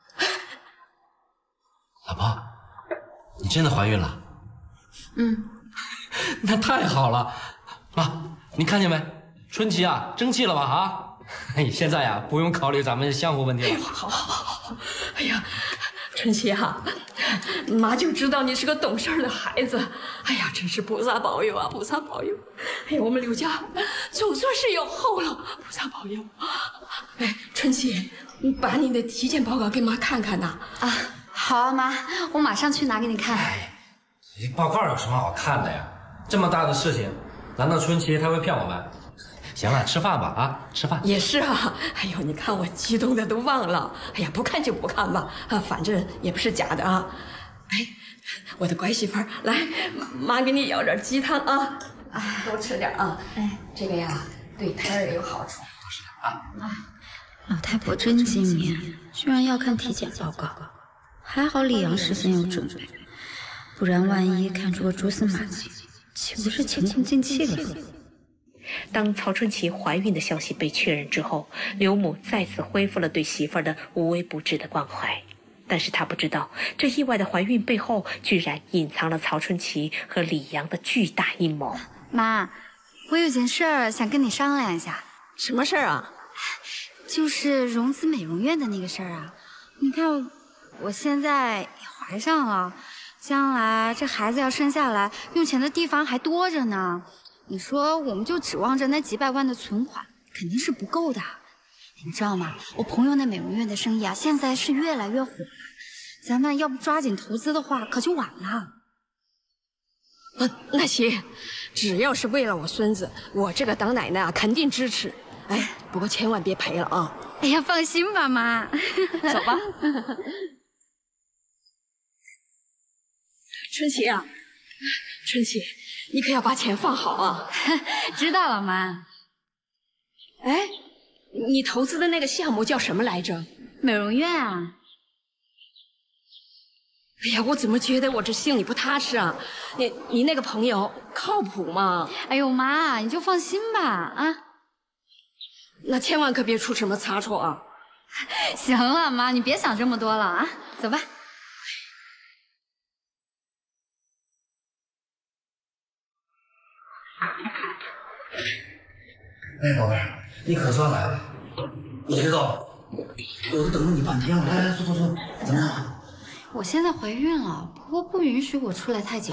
老婆，你真的怀孕了？ 嗯。 那太好了。啊，你看见没？春琪啊，争气了吧？啊，现在呀，不用考虑咱们相互问题了。 好好好好。哎呀， 春熙啊，妈就知道你是个懂事的孩子。哎呀，真是菩萨保佑啊，菩萨保佑！哎呀，我们刘家总算是有后了，菩萨保佑！哎，春熙，你把你的体检报告给妈看看呐。 啊，好啊，妈，我马上去拿给你看。 这报告有什么好看的呀？这么大的事情，难道春琪他会骗我们？行了，吃饭吧啊，吃饭。 也是啊，哎呦，你看我激动的都忘了。哎呀，不看就不看吧，啊，反正也不是假的啊。哎，我的乖媳妇儿，来，妈给你舀点鸡汤啊，啊，多吃点啊。哎，这个呀，对胎儿有好处。多吃点啊。啊， 老太婆真精明，居然要看体检报告。还好李阳事先有准备，不然万一看出个蛛丝马迹，岂不是前功尽弃了？ 当曹春琪怀孕的消息被确认之后，刘母再次恢复了对媳妇儿的无微不至的关怀。但是她不知道，这意外的怀孕背后居然隐藏了曹春琪和李阳的巨大阴谋。 妈，我有件事儿想跟你商量一下。 什么事儿啊？ 就是融资美容院的那个事儿啊。你看，我现在怀上了，将来这孩子要生下来，用钱的地方还多着呢。你说我们就指望着那几百万的存款，肯定是不够的。你知道吗？我朋友那美容院的生意啊，现在是越来越火，咱们要不抓紧投资的话，可就晚了。 那那行，只要是为了我孙子，我这个当奶奶啊，肯定支持。哎，不过千万别赔了啊！ 哎呀，放心吧，妈。 走吧。春琪啊，春琪。你可要把钱放好啊！ 知道了，妈。 哎，你投资的那个项目叫什么来着？ 美容院啊。 哎呀，我怎么觉得我这心里不踏实啊？你你那个朋友靠谱吗？ 哎呦，妈，你就放心吧啊！ 那千万可别出什么差错啊！ 行了，妈，你别想这么多了啊，走吧。 哎，宝贝儿，你可算来了！你知道，我都等了你半天了。来来，坐坐坐，怎么样？ 我现在怀孕了，婆婆不允许我出来太久。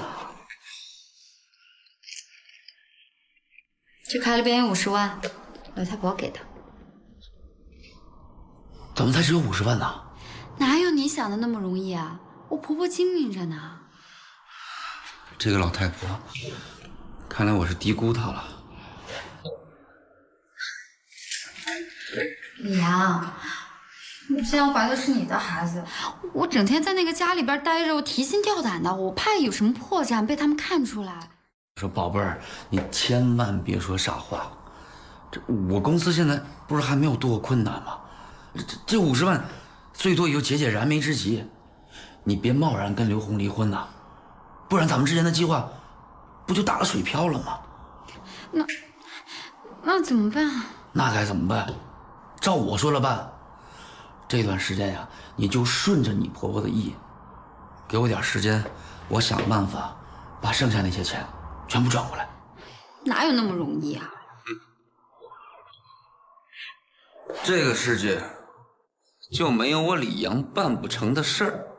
这卡里边有五十万，老太婆给的。 怎么才只有五十万呢？ 哪有你想的那么容易啊？我婆婆精明着呢。 这个老太婆，看来我是低估她了。 李阳，我现在怀的是你的孩子，我整天在那个家里边待着，我提心吊胆的，我怕有什么破绽被他们看出来。 我说宝贝儿，你千万别说傻话。这我公司现在不是还没有度过困难吗？这这五十万，最多也就解解燃眉之急。你别贸然跟刘红离婚呐，不然咱们之间的计划不就打了水漂了吗？ 那那怎么办啊？ 那该怎么办？照我说了办。这段时间呀，你就顺着你婆婆的意，给我点时间，我想办法把剩下那些钱全部赚回来。 哪有那么容易啊？ 这个世界就没有我李阳办不成的事儿。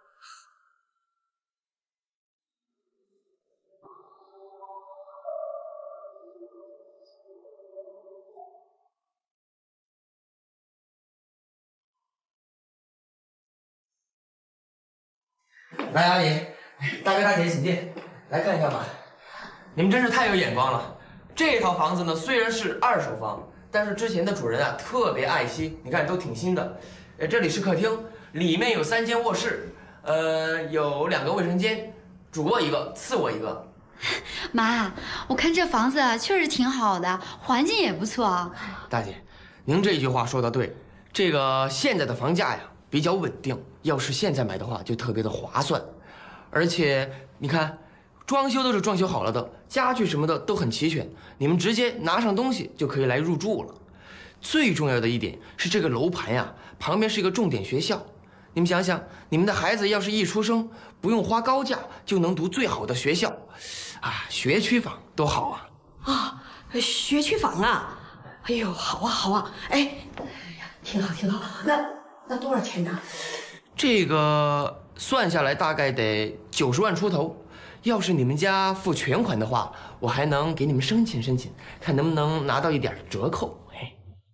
来，阿姨，大哥大姐请进，来看一看吧。你们真是太有眼光了。这套房子呢，虽然是二手房，但是之前的主人啊特别爱惜，你看都挺新的。呃，这里是客厅，里面有三间卧室，呃，有两个卫生间，主卧一个，次卧一个。 妈，我看这房子确实挺好的，环境也不错。 大姐，您这句话说得对，这个现在的房价呀比较稳定，要是现在买的话就特别的划算，而且你看，装修都是装修好了的，家具什么的都很齐全，你们直接拿上东西就可以来入住了。最重要的一点是这个楼盘呀，旁边是一个重点学校。你们想想，你们的孩子要是一出生，不用花高价就能读最好的学校，啊，学区房多好啊！ 啊，学区房啊！哎呦，好啊好啊！哎，哎呀，挺好挺好。那那多少钱呢？ 这个算下来大概得九十万出头。要是你们家付全款的话，我还能给你们申请申请，看能不能拿到一点折扣。哎，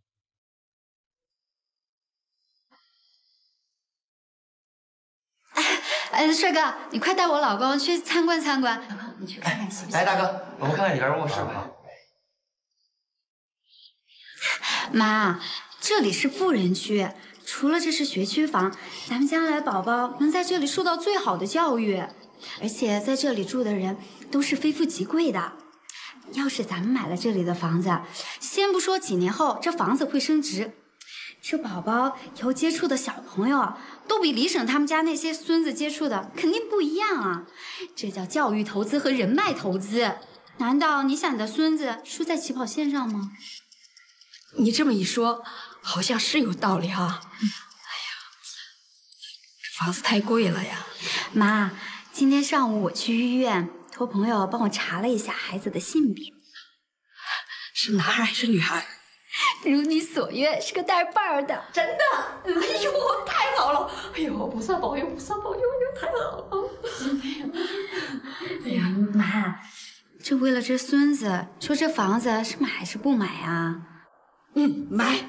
哎，帅哥，你快带我老公去参观参观。老公，你去看看行不行？ 来，大哥，我们看看里边卧室吧。 妈，这里是富人区，除了这是学区房，咱们将来宝宝能在这里受到最好的教育。而且在这里住的人都是非富即贵的。要是咱们买了这里的房子，先不说几年后这房子会升值，这宝宝以后接触的小朋友都比李婶他们家那些孙子接触的肯定不一样啊！这叫教育投资和人脉投资。难道你想你的孙子输在起跑线上吗？ 你这么一说，好像是有道理哈。嗯、哎呀，这房子太贵了呀， 妈。今天上午我去医院，托朋友帮我查了一下孩子的性别， 是男孩还是女孩？ 如你所愿，是个带把儿的。 真的？哎呦，太好了！哎呦，菩萨保佑，菩萨保佑，哎呦，太好了！ 哎呀，妈，这为了这孙子，说这房子是买还是不买啊？ 嗯，买。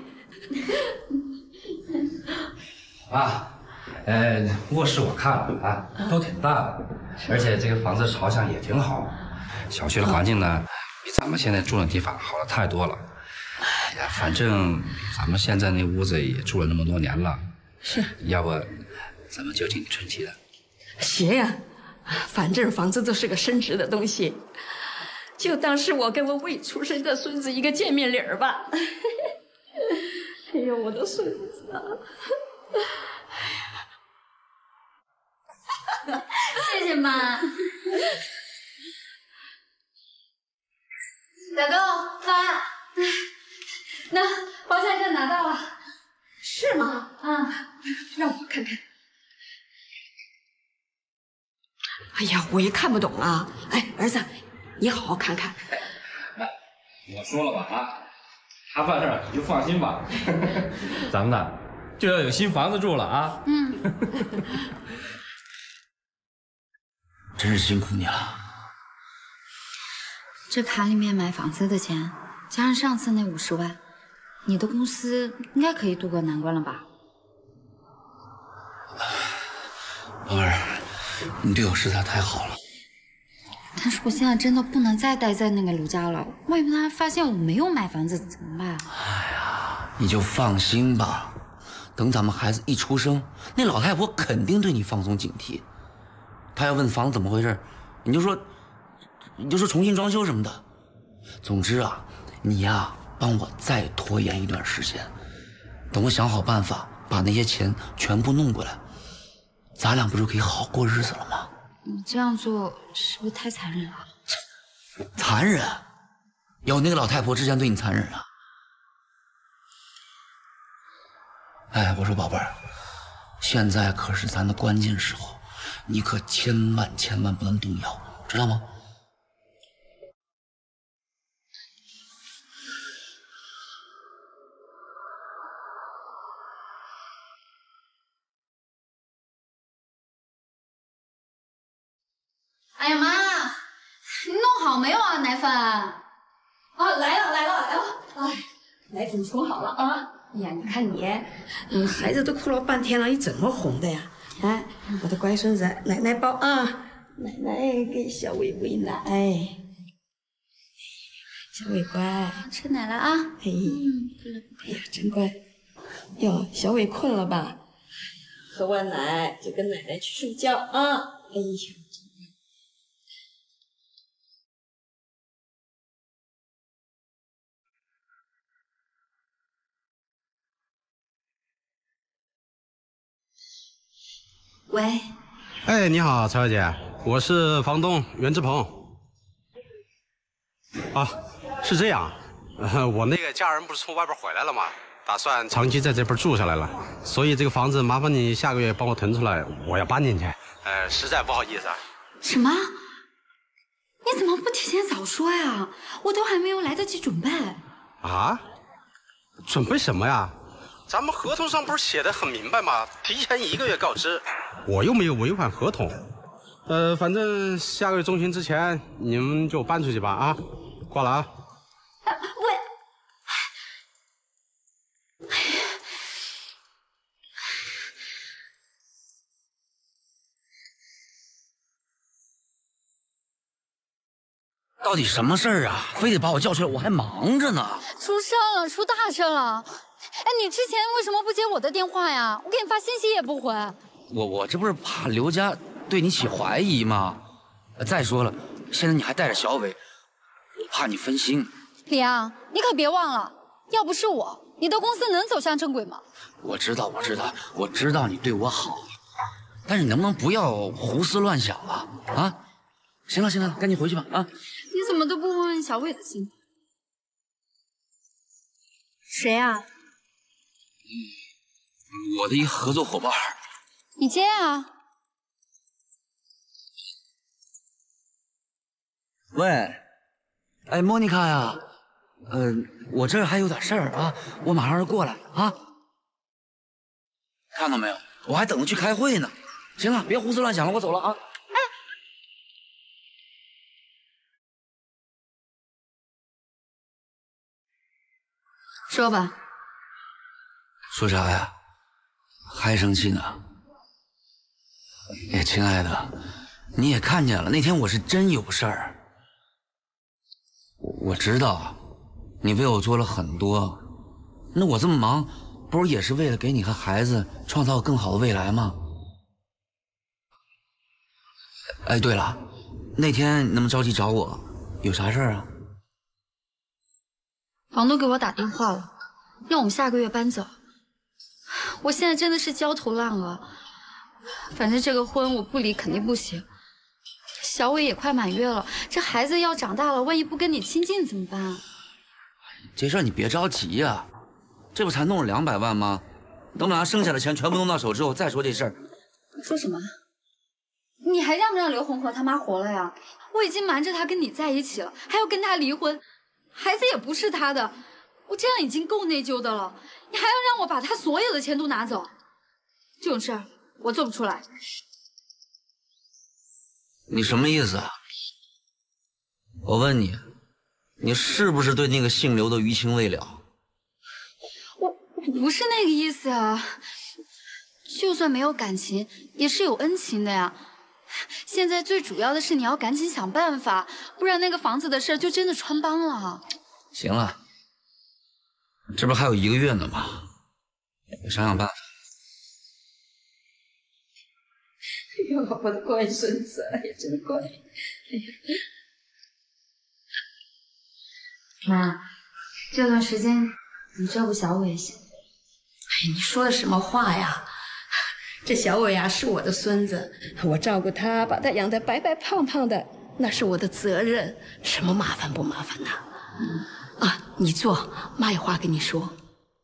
啊。呃，卧室我看了啊，都挺大的，而且这个房子朝向也挺好。小区的环境呢，比咱们现在住的地方好了太多了。哎呀，反正咱们现在那屋子也住了那么多年了， 是， 要不咱们就听春琪的。 行呀，反正房子都是个升值的东西，就当是我跟我未出生的孙子一个见面礼儿吧。哎呦，我的孙子啊！ 谢谢妈。老公，妈，那房产证拿到了。 是吗？ 啊， 让我看看。哎呀，我也看不懂啊。哎，儿子，你好好看看。 我说了吧啊，他办事儿你就放心吧。咱们呢就要有新房子住了啊。 嗯。 真是辛苦你了。 这卡里面买房子的钱，加上上次那五十万，你的公司应该可以渡过难关了吧？ 宝儿，你对我实在太好了。 但是我现在真的不能再待在那个卢家了，万一他发现我没有买房子怎么办？ 哎呀，你就放心吧，等咱们孩子一出生，那老太婆肯定对你放松警惕。她要问房子怎么回事，你就说，你就说重新装修什么的。总之啊，你呀帮我再拖延一段时间，等我想好办法把那些钱全部弄过来，咱俩不就可以好过日子了吗？ 你这样做是不是太残忍了？ 残忍？有那个老太婆之前对你残忍啊？哎，我说宝贝儿，现在可是咱的关键时候，你可千万千万不能动摇，知道吗？ 哎呀妈，你弄好没有啊奶粉？啊来了来了来了，哎，奶粉冲好了啊！哎呀，你看你，嗯，孩子都哭了半天了，你怎么哄的呀？哎，我的乖孙子，奶奶抱啊，奶奶给小伟喂奶，小伟乖， 吃奶了啊！ 哎，哎呀，真乖。哟，小伟困了吧？喝完奶就跟奶奶去睡觉啊！哎呀。 喂， 哎，你好，曹小姐，我是房东袁志鹏。啊，是这样，呃，我那个家人不是从外边回来了吗？打算长期在这边住下来了，所以这个房子麻烦你下个月帮我腾出来，我要搬进去。呃，实在不好意思啊。 什么？你怎么不提前早说呀？我都还没有来得及准备。 啊？准备什么呀？ 咱们合同上不是写的很明白吗？提前一个月告知，我又没有违反合同。呃，反正下个月中旬之前你们就搬出去吧啊！挂了啊。 喂。 到底什么事儿啊？非得把我叫出来，我还忙着呢。 出事了，出大事了！哎，你之前为什么不接我的电话呀？我给你发信息也不回。 我我这不是怕刘家对你起怀疑吗？再说了，现在你还带着小伟，我怕你分心。 李阳，你可别忘了，要不是我，你的公司能走向正轨吗？ 我知道，我知道，我知道你对我好，但是你能不能不要胡思乱想了啊？行了行了，赶紧回去吧啊！ 你怎么都不问问小伟的情况？谁啊？ 嗯，我的一合作伙伴。 你接啊！ 喂，哎，莫妮卡呀，呃，我这儿还有点事儿啊，我马上就过来啊。看到没有？我还等着去开会呢。行了，别胡思乱想了，我走了啊。 说吧， 说啥呀？还生气呢？哎，亲爱的，你也看见了，那天我是真有事儿。我知道，你为我做了很多，那我这么忙，不是也是为了给你和孩子创造更好的未来吗？哎，对了，那天你那么着急找我，有啥事儿啊？ 房东给我打电话了，让我们下个月搬走。我现在真的是焦头烂额，反正这个婚我不离肯定不行。小伟也快满月了，这孩子要长大了，万一不跟你亲近怎么办？ 这事儿你别着急呀、啊，这不才弄了两百万吗？等马上剩下的钱全部弄到手之后再说这事儿。 说什么？你还让不让刘红和他妈活了呀？我已经瞒着他跟你在一起了，还要跟他离婚。 孩子也不是他的，我这样已经够内疚的了，你还要让我把他所有的钱都拿走？这种事儿我做不出来。 你什么意思啊？我问你，你是不是对那个姓刘的余情未了？ 我我不是那个意思啊，就算没有感情，也是有恩情的呀。 现在最主要的是你要赶紧想办法，不然那个房子的事就真的穿帮了。 行了，这不还有一个月呢吗？我想想办法。 哎呦，我的乖孙子，哎呀，真乖。 妈，这段时间你照顾小伟行。 哎，你说的什么话呀？ 这小伟啊，是我的孙子，我照顾他，把他养得白白胖胖的，那是我的责任，什么麻烦不麻烦呐？嗯、啊，你坐，妈有话跟你说。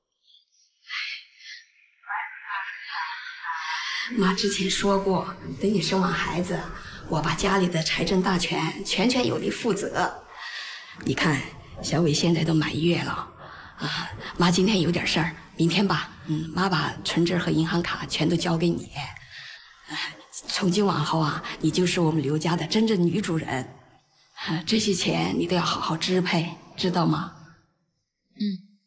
妈之前说过，等你生完孩子，我把家里的财政大权全权由你负责。你看，小伟现在都满月了，啊，妈今天有点事儿。 明天吧，嗯，妈把存折和银行卡全都交给你。从今往后啊，你就是我们刘家的真正女主人。啊，这些钱你都要好好支配，知道吗？ 嗯。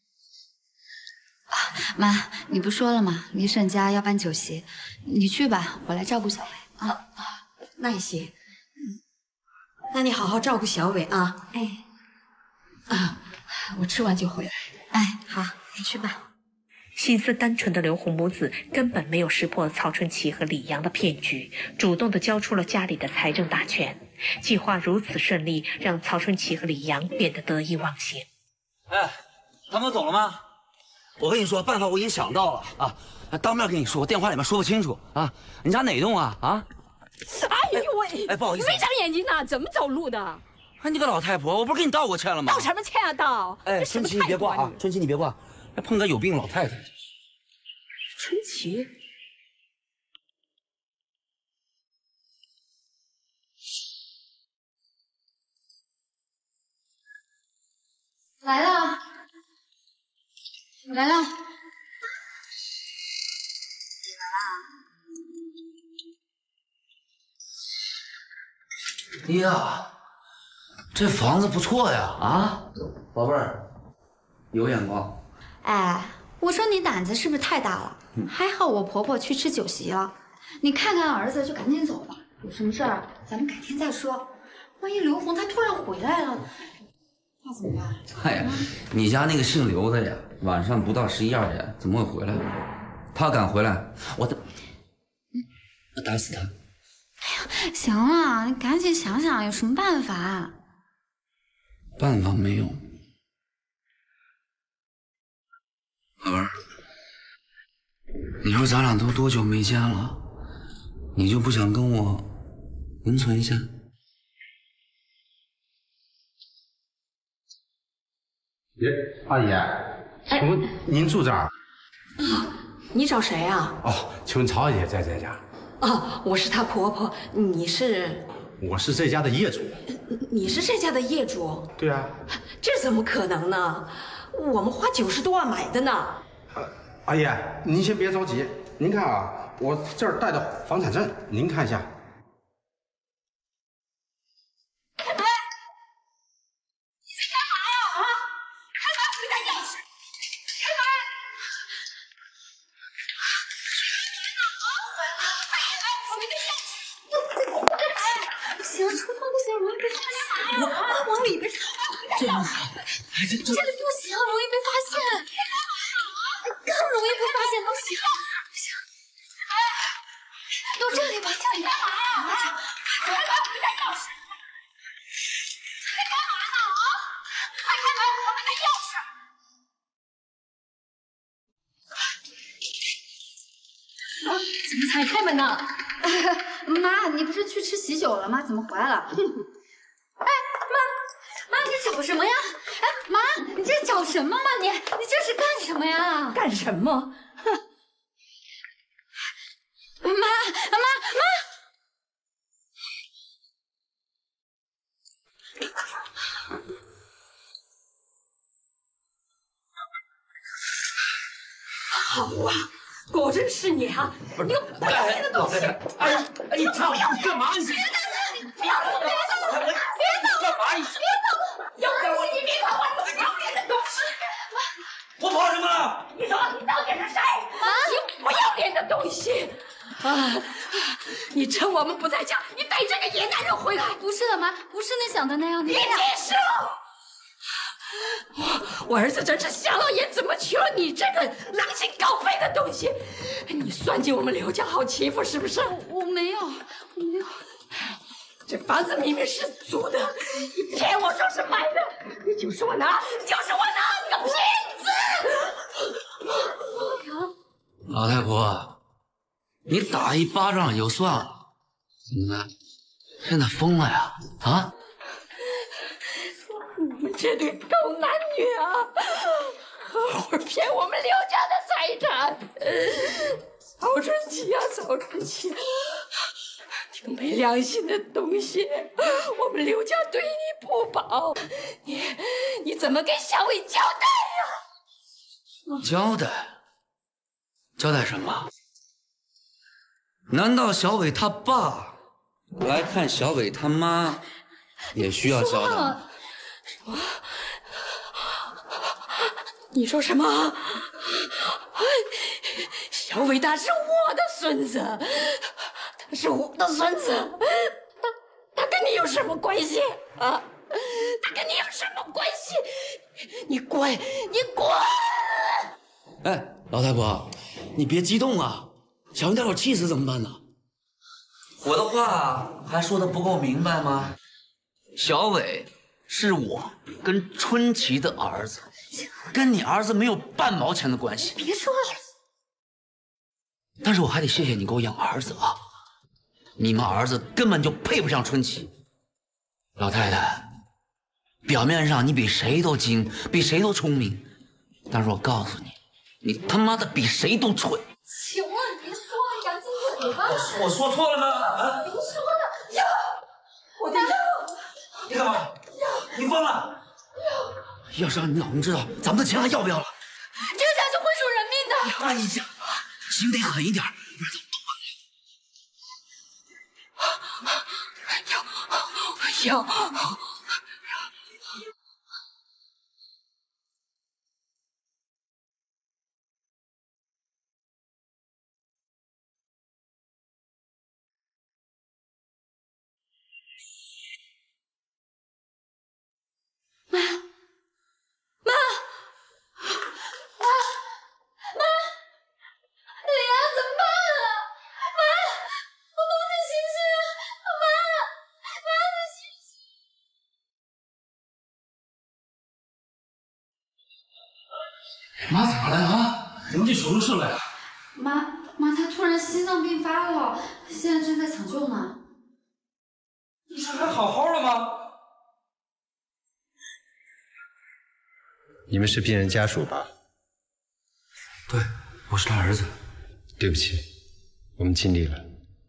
啊，妈，你不说了吗？李婶家要办酒席，你去吧，我来照顾小伟啊。 啊，那也行。嗯，那你好好照顾小伟啊。 哎。 啊，我吃完就回来。 哎，好，你去吧。 心思单纯的刘红母子根本没有识破曹春琪和李阳的骗局，主动的交出了家里的财政大权。计划如此顺利，让曹春琪和李阳变得得意忘形。 哎，他们走了吗？我跟你说，办法我已经想到了啊！当面跟你说，我电话里面说不清楚啊。你家哪栋啊？啊？ 哎呦喂！ 哎，不好意思， 你没长眼睛呐？怎么走路的？ 哎，你个老太婆，我不是给你道过歉了吗？ 道什么歉啊？道！ 哎，春琪你别挂啊！春琪你别挂。 还碰个有病老太太。 春琪， 来了，来了。 哎呀，这房子不错呀！啊，宝贝儿，有眼光。 哎，我说你胆子是不是太大了？嗯、还好我婆婆去吃酒席了。你看看儿子就赶紧走吧，有什么事儿咱们改天再说。万一刘红他突然回来了，那怎么办？ 哎呀，你家那个姓刘的呀，晚上不到十一二点怎么会回来？他敢回来，我的，我打死他！ 哎呀，行了，你赶紧想想有什么办法。 办法没有。宝贝儿，你说咱俩都多久没见了，你就不想跟我温存一下？ 耶，阿姨，请问您住这儿？ 啊，你找谁啊？ 哦，请问曹小姐在这家？ 啊，我是她婆婆，你是？ 我是这家的业主。 你是这家的业主？ 对啊。 这怎么可能呢？我们花九十多万买的呢。 呃，阿姨，您先别着急，您看啊，我这儿带的房产证，您看一下。 这样子，这这里不行，容易被发现，更容易被发现，不行，不行。到这里吧，这里干嘛呀？快来我们的钥匙！在干嘛呢？啊！快开门，我们的钥匙！啊，怎么才开门呢？妈，你不是去吃喜酒了吗？怎么回来了？哎，妈。妈，你这找什么呀？哎，妈，你这找什么嘛？你你这是干什么呀？ 干什么？哼！ 妈，妈，妈！ 好啊，果真是你啊！你个不要脸的东西！ 哎呀，哎，你操！你干嘛？你别动！不要动！别动！别动！ 干嘛？你别动！有本事你别管我！你不要脸的东西！ 我跑什么了？ 你说你到底是谁？啊！你不要脸的东西！啊！你趁我们不在家，你带这个野男人回来？ 不是的，妈，不是你想的那样。 别解释了！我我儿子真是瞎了眼，怎么娶了你这个狼心狗肺的东西？你算计我们刘家好欺负是不是？ 我我没有，我没有。 这房子明明是租的，你骗我说是买的，你就说拿，就是我拿，你个骗子！ 老太婆，你打一巴掌也就算了，怎么的？现在疯了呀？啊？ 你们这对狗男女啊，合伙骗我们刘家的财产！曹春奇呀，曹春奇，你个没良心的东西！我们刘家对你不薄，你你怎么给小伟交代呀？ 交代？交代什么？难道小伟他爸来看小伟他妈也需要交代吗？ 什么？你说什么？小伟他是我的孙子，他是我的孙子，他他跟你有什么关系啊？他跟你有什么关系？你滚！你滚！ 哎，老太婆，你别激动啊，小伟待会儿气死怎么办呢？我的话还说的不够明白吗？小伟是我跟春琪的儿子，跟你儿子没有半毛钱的关系。 别说了， 但是我还得谢谢你给我养儿子啊！你们儿子根本就配不上春琪。老太太，表面上你比谁都精，比谁都聪明，但是我告诉你，你他妈的比谁都蠢。 行了，你别说了，赶紧走吧。 我说错了吗？啊！ 别说了呀！ 我的药！ 你干嘛？你疯了！要是让你老公知道咱们的钱还要不要了？ 这下就会出人命的。 哎呀，心得狠一点，不然咱们都完了。 行。 妈，妈，妈，妈，李阳怎么办啊？妈，我妈你醒醒！妈，妈你醒醒！ 妈怎么了啊？怎么就手术室了呀？ 妈，妈，他突然心脏病发了，现在正在抢救呢。 不是还好好的吗？ 你们是病人家属吧？ 对，我是他儿子。 对不起，我们尽力了。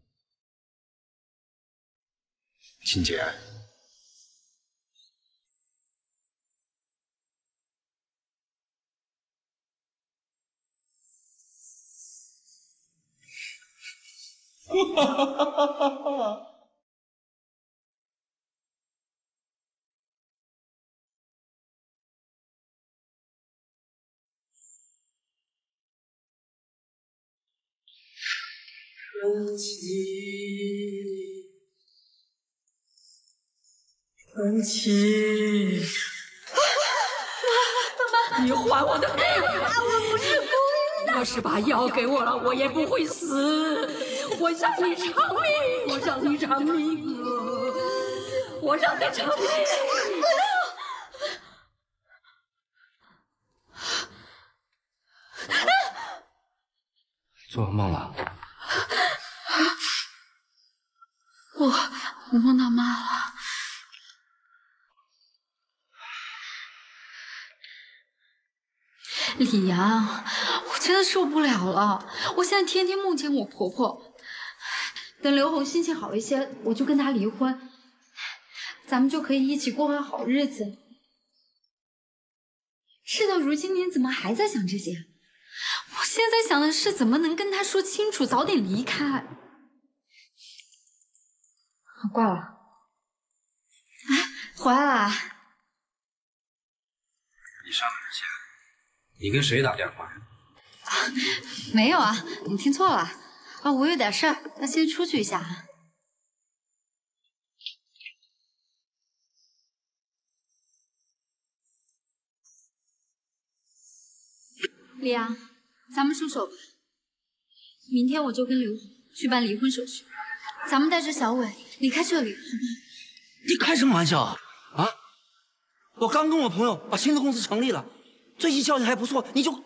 请节哀。 哈哈哈哈哈！ 春琪，春琪， 妈妈，你还我的命！我不是故意的。要是把药给我了，我也不会死。我让你偿命，我让你偿命啊！我让你偿命！ 做噩梦了。 我我梦到妈了。李阳，我真的受不了了，我现在天天梦见我婆婆。等刘红心情好一些，我就跟她离婚，咱们就可以一起过上好日子。事到如今，您怎么还在想这些？我现在想的是怎么能跟他说清楚，早点离开。挂了。哎，回来了。 你上哪儿去？你跟谁打电话呀？ 啊，没有啊，你听错了。啊，我有点事儿，要先出去一下。李阳，咱们收手吧。明天我就跟刘红去办离婚手续，咱们带着小伟离开这里，好吗？ 你开什么玩笑啊？啊！我刚跟我朋友把新的公司成立了，最近效益还不错，你就……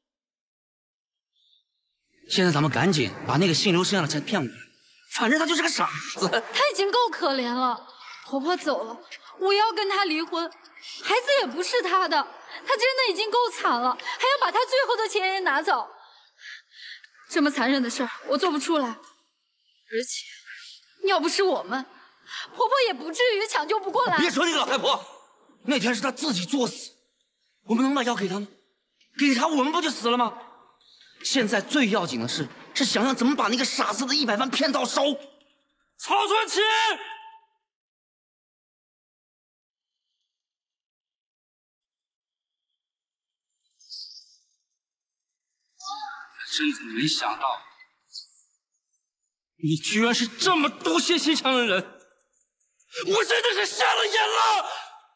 现在咱们赶紧把那个姓刘身上的钱骗过来，反正他就是个傻子。 他已经够可怜了，婆婆走了，我要跟他离婚，孩子也不是他的，他真的已经够惨了，还要把他最后的钱也拿走，这么残忍的事儿我做不出来，而且要不是我们，婆婆也不至于抢救不过来。 别说那个老太婆，那天是她自己作死，我们能把药给她吗？给她我们不就死了吗？现在最要紧的是，是想想怎么把那个傻子的一百万骗到手。 曹春琪， 真的没想到， 你居然是这么毒血心肠的人，我真的是瞎了眼了。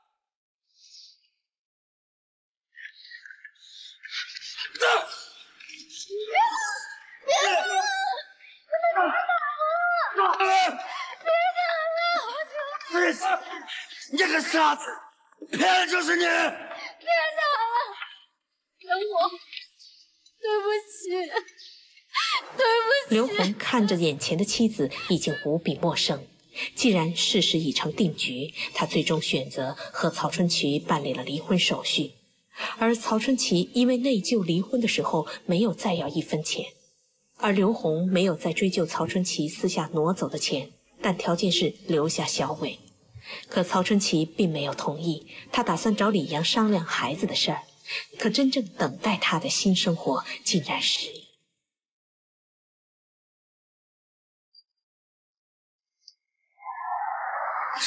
别打了！ 你这个傻子，骗的就是你！别打了！刘红，对不起，对不起。 刘红看着眼前的妻子已经无比陌生，既然事实已成定局，他最终选择和曹春琪办理了离婚手续。而曹春琪因为内疚离婚的时候没有再要一分钱，而刘红没有再追究曹春琪私下挪走的钱，但条件是留下小伟。可曹春琪并没有同意，他打算找李阳商量孩子的事儿。可真正等待他的新生活竟然是……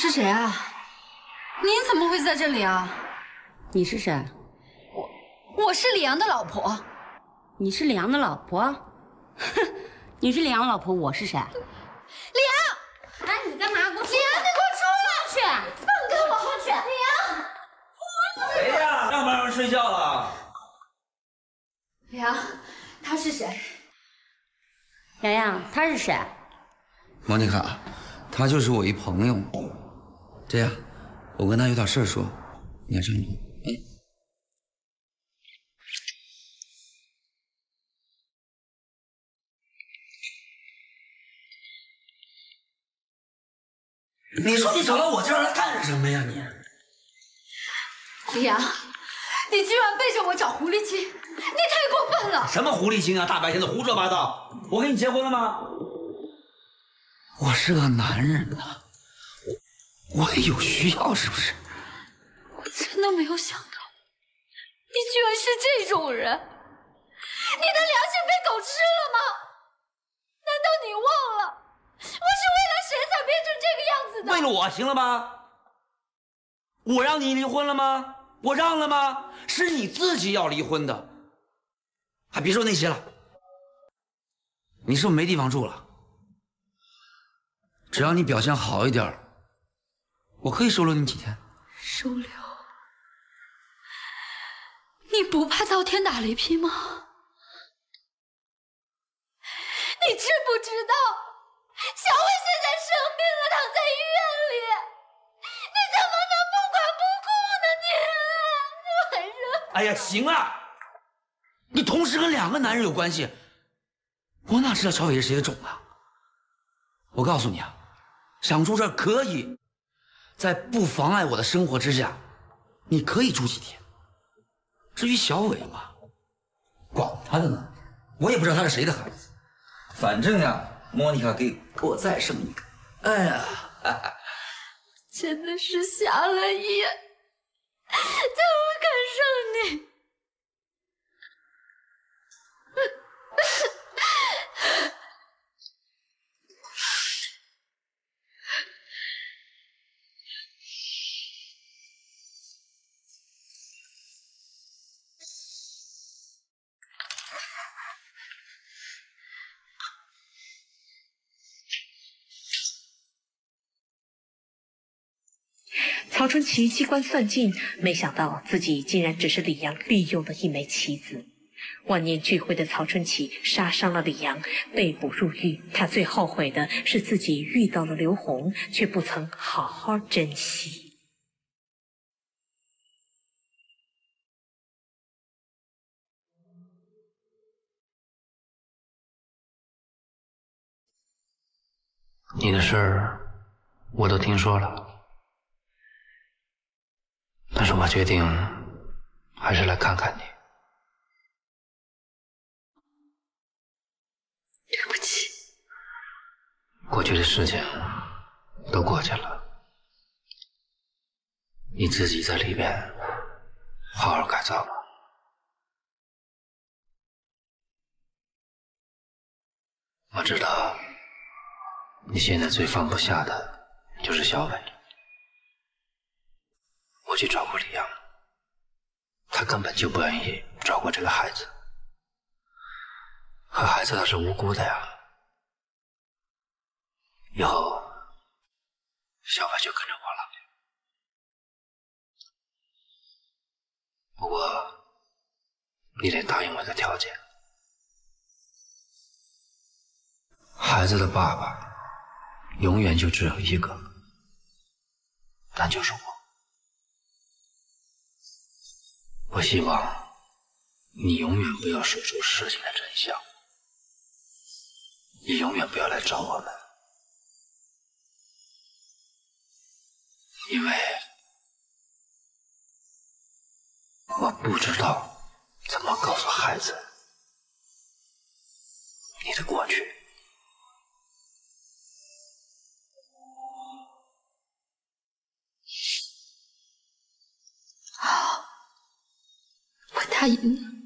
是谁啊？您怎么会在这里啊？ 你是谁？ 我我是李阳的老婆。 你是李阳的老婆？哼，你是李阳老婆，我是谁？ 李阳， 哎，你干嘛？给我李阳，你给我出来！ 去！ 放开我！出去！李阳， 谁呀？让不让人睡觉了？ 李阳，他是谁？ 洋洋，他是谁？ 莫妮卡，他就是我一朋友。这样，我跟他有点事儿说，你先上楼。哎。你说你找到我这儿来干什么呀你？ 李阳，你居然背着我找狐狸精，你太过分了！ 什么狐狸精啊！大白天的胡说八道！我跟你结婚了吗？ 我是个男人呐，我我也有需要，是不是？ 我真的没有想到，你居然是这种人！你的良心被狗吃了吗？难道你忘了？我是为了谁才变成这个样子的？ 为了我，行了吧？我让你离婚了吗？我让了吗？是你自己要离婚的。还别说那些了， 你是不是没地方住了？只要你表现好一点，我可以收留你几天。 收留？你不怕遭天打雷劈吗？你知不知道？小伟现在生病了，躺在医院里，你怎么能不管不顾呢？你，你还是…… 哎呀，行了，你同时跟两个男人有关系，我哪知道小伟是谁的种啊？我告诉你啊，想住这儿可以，在不妨碍我的生活之下，你可以住几天。至于小伟嘛，管他的呢，我也不知道他是谁的孩子，反正呀。莫妮卡，给给我再生一个！哎呀， 真的是瞎了眼，怎么敢生你？ 曹春琪机关算尽，没想到自己竟然只是李阳利用的一枚棋子。万念俱灰的曹春琪杀伤了李阳，被捕入狱。他最后悔的是自己遇到了刘红，却不曾好好珍惜。 你的事儿我都听说了。但是我决定还是来看看你。 对不起， 过去的事情都过去了，你自己在里边好好改造吧。我知道你现在最放不下的就是小伟。我去找过李阳，他根本就不愿意照顾这个孩子，可孩子他是无辜的呀。以后小伟就跟着我了。不过你得答应我一个条件，孩子的爸爸永远就只有一个，那就是我。我希望你永远不要说出事情的真相，也永远不要来找我们，因为我不知道怎么告诉孩子你的过去。 好，我答应了。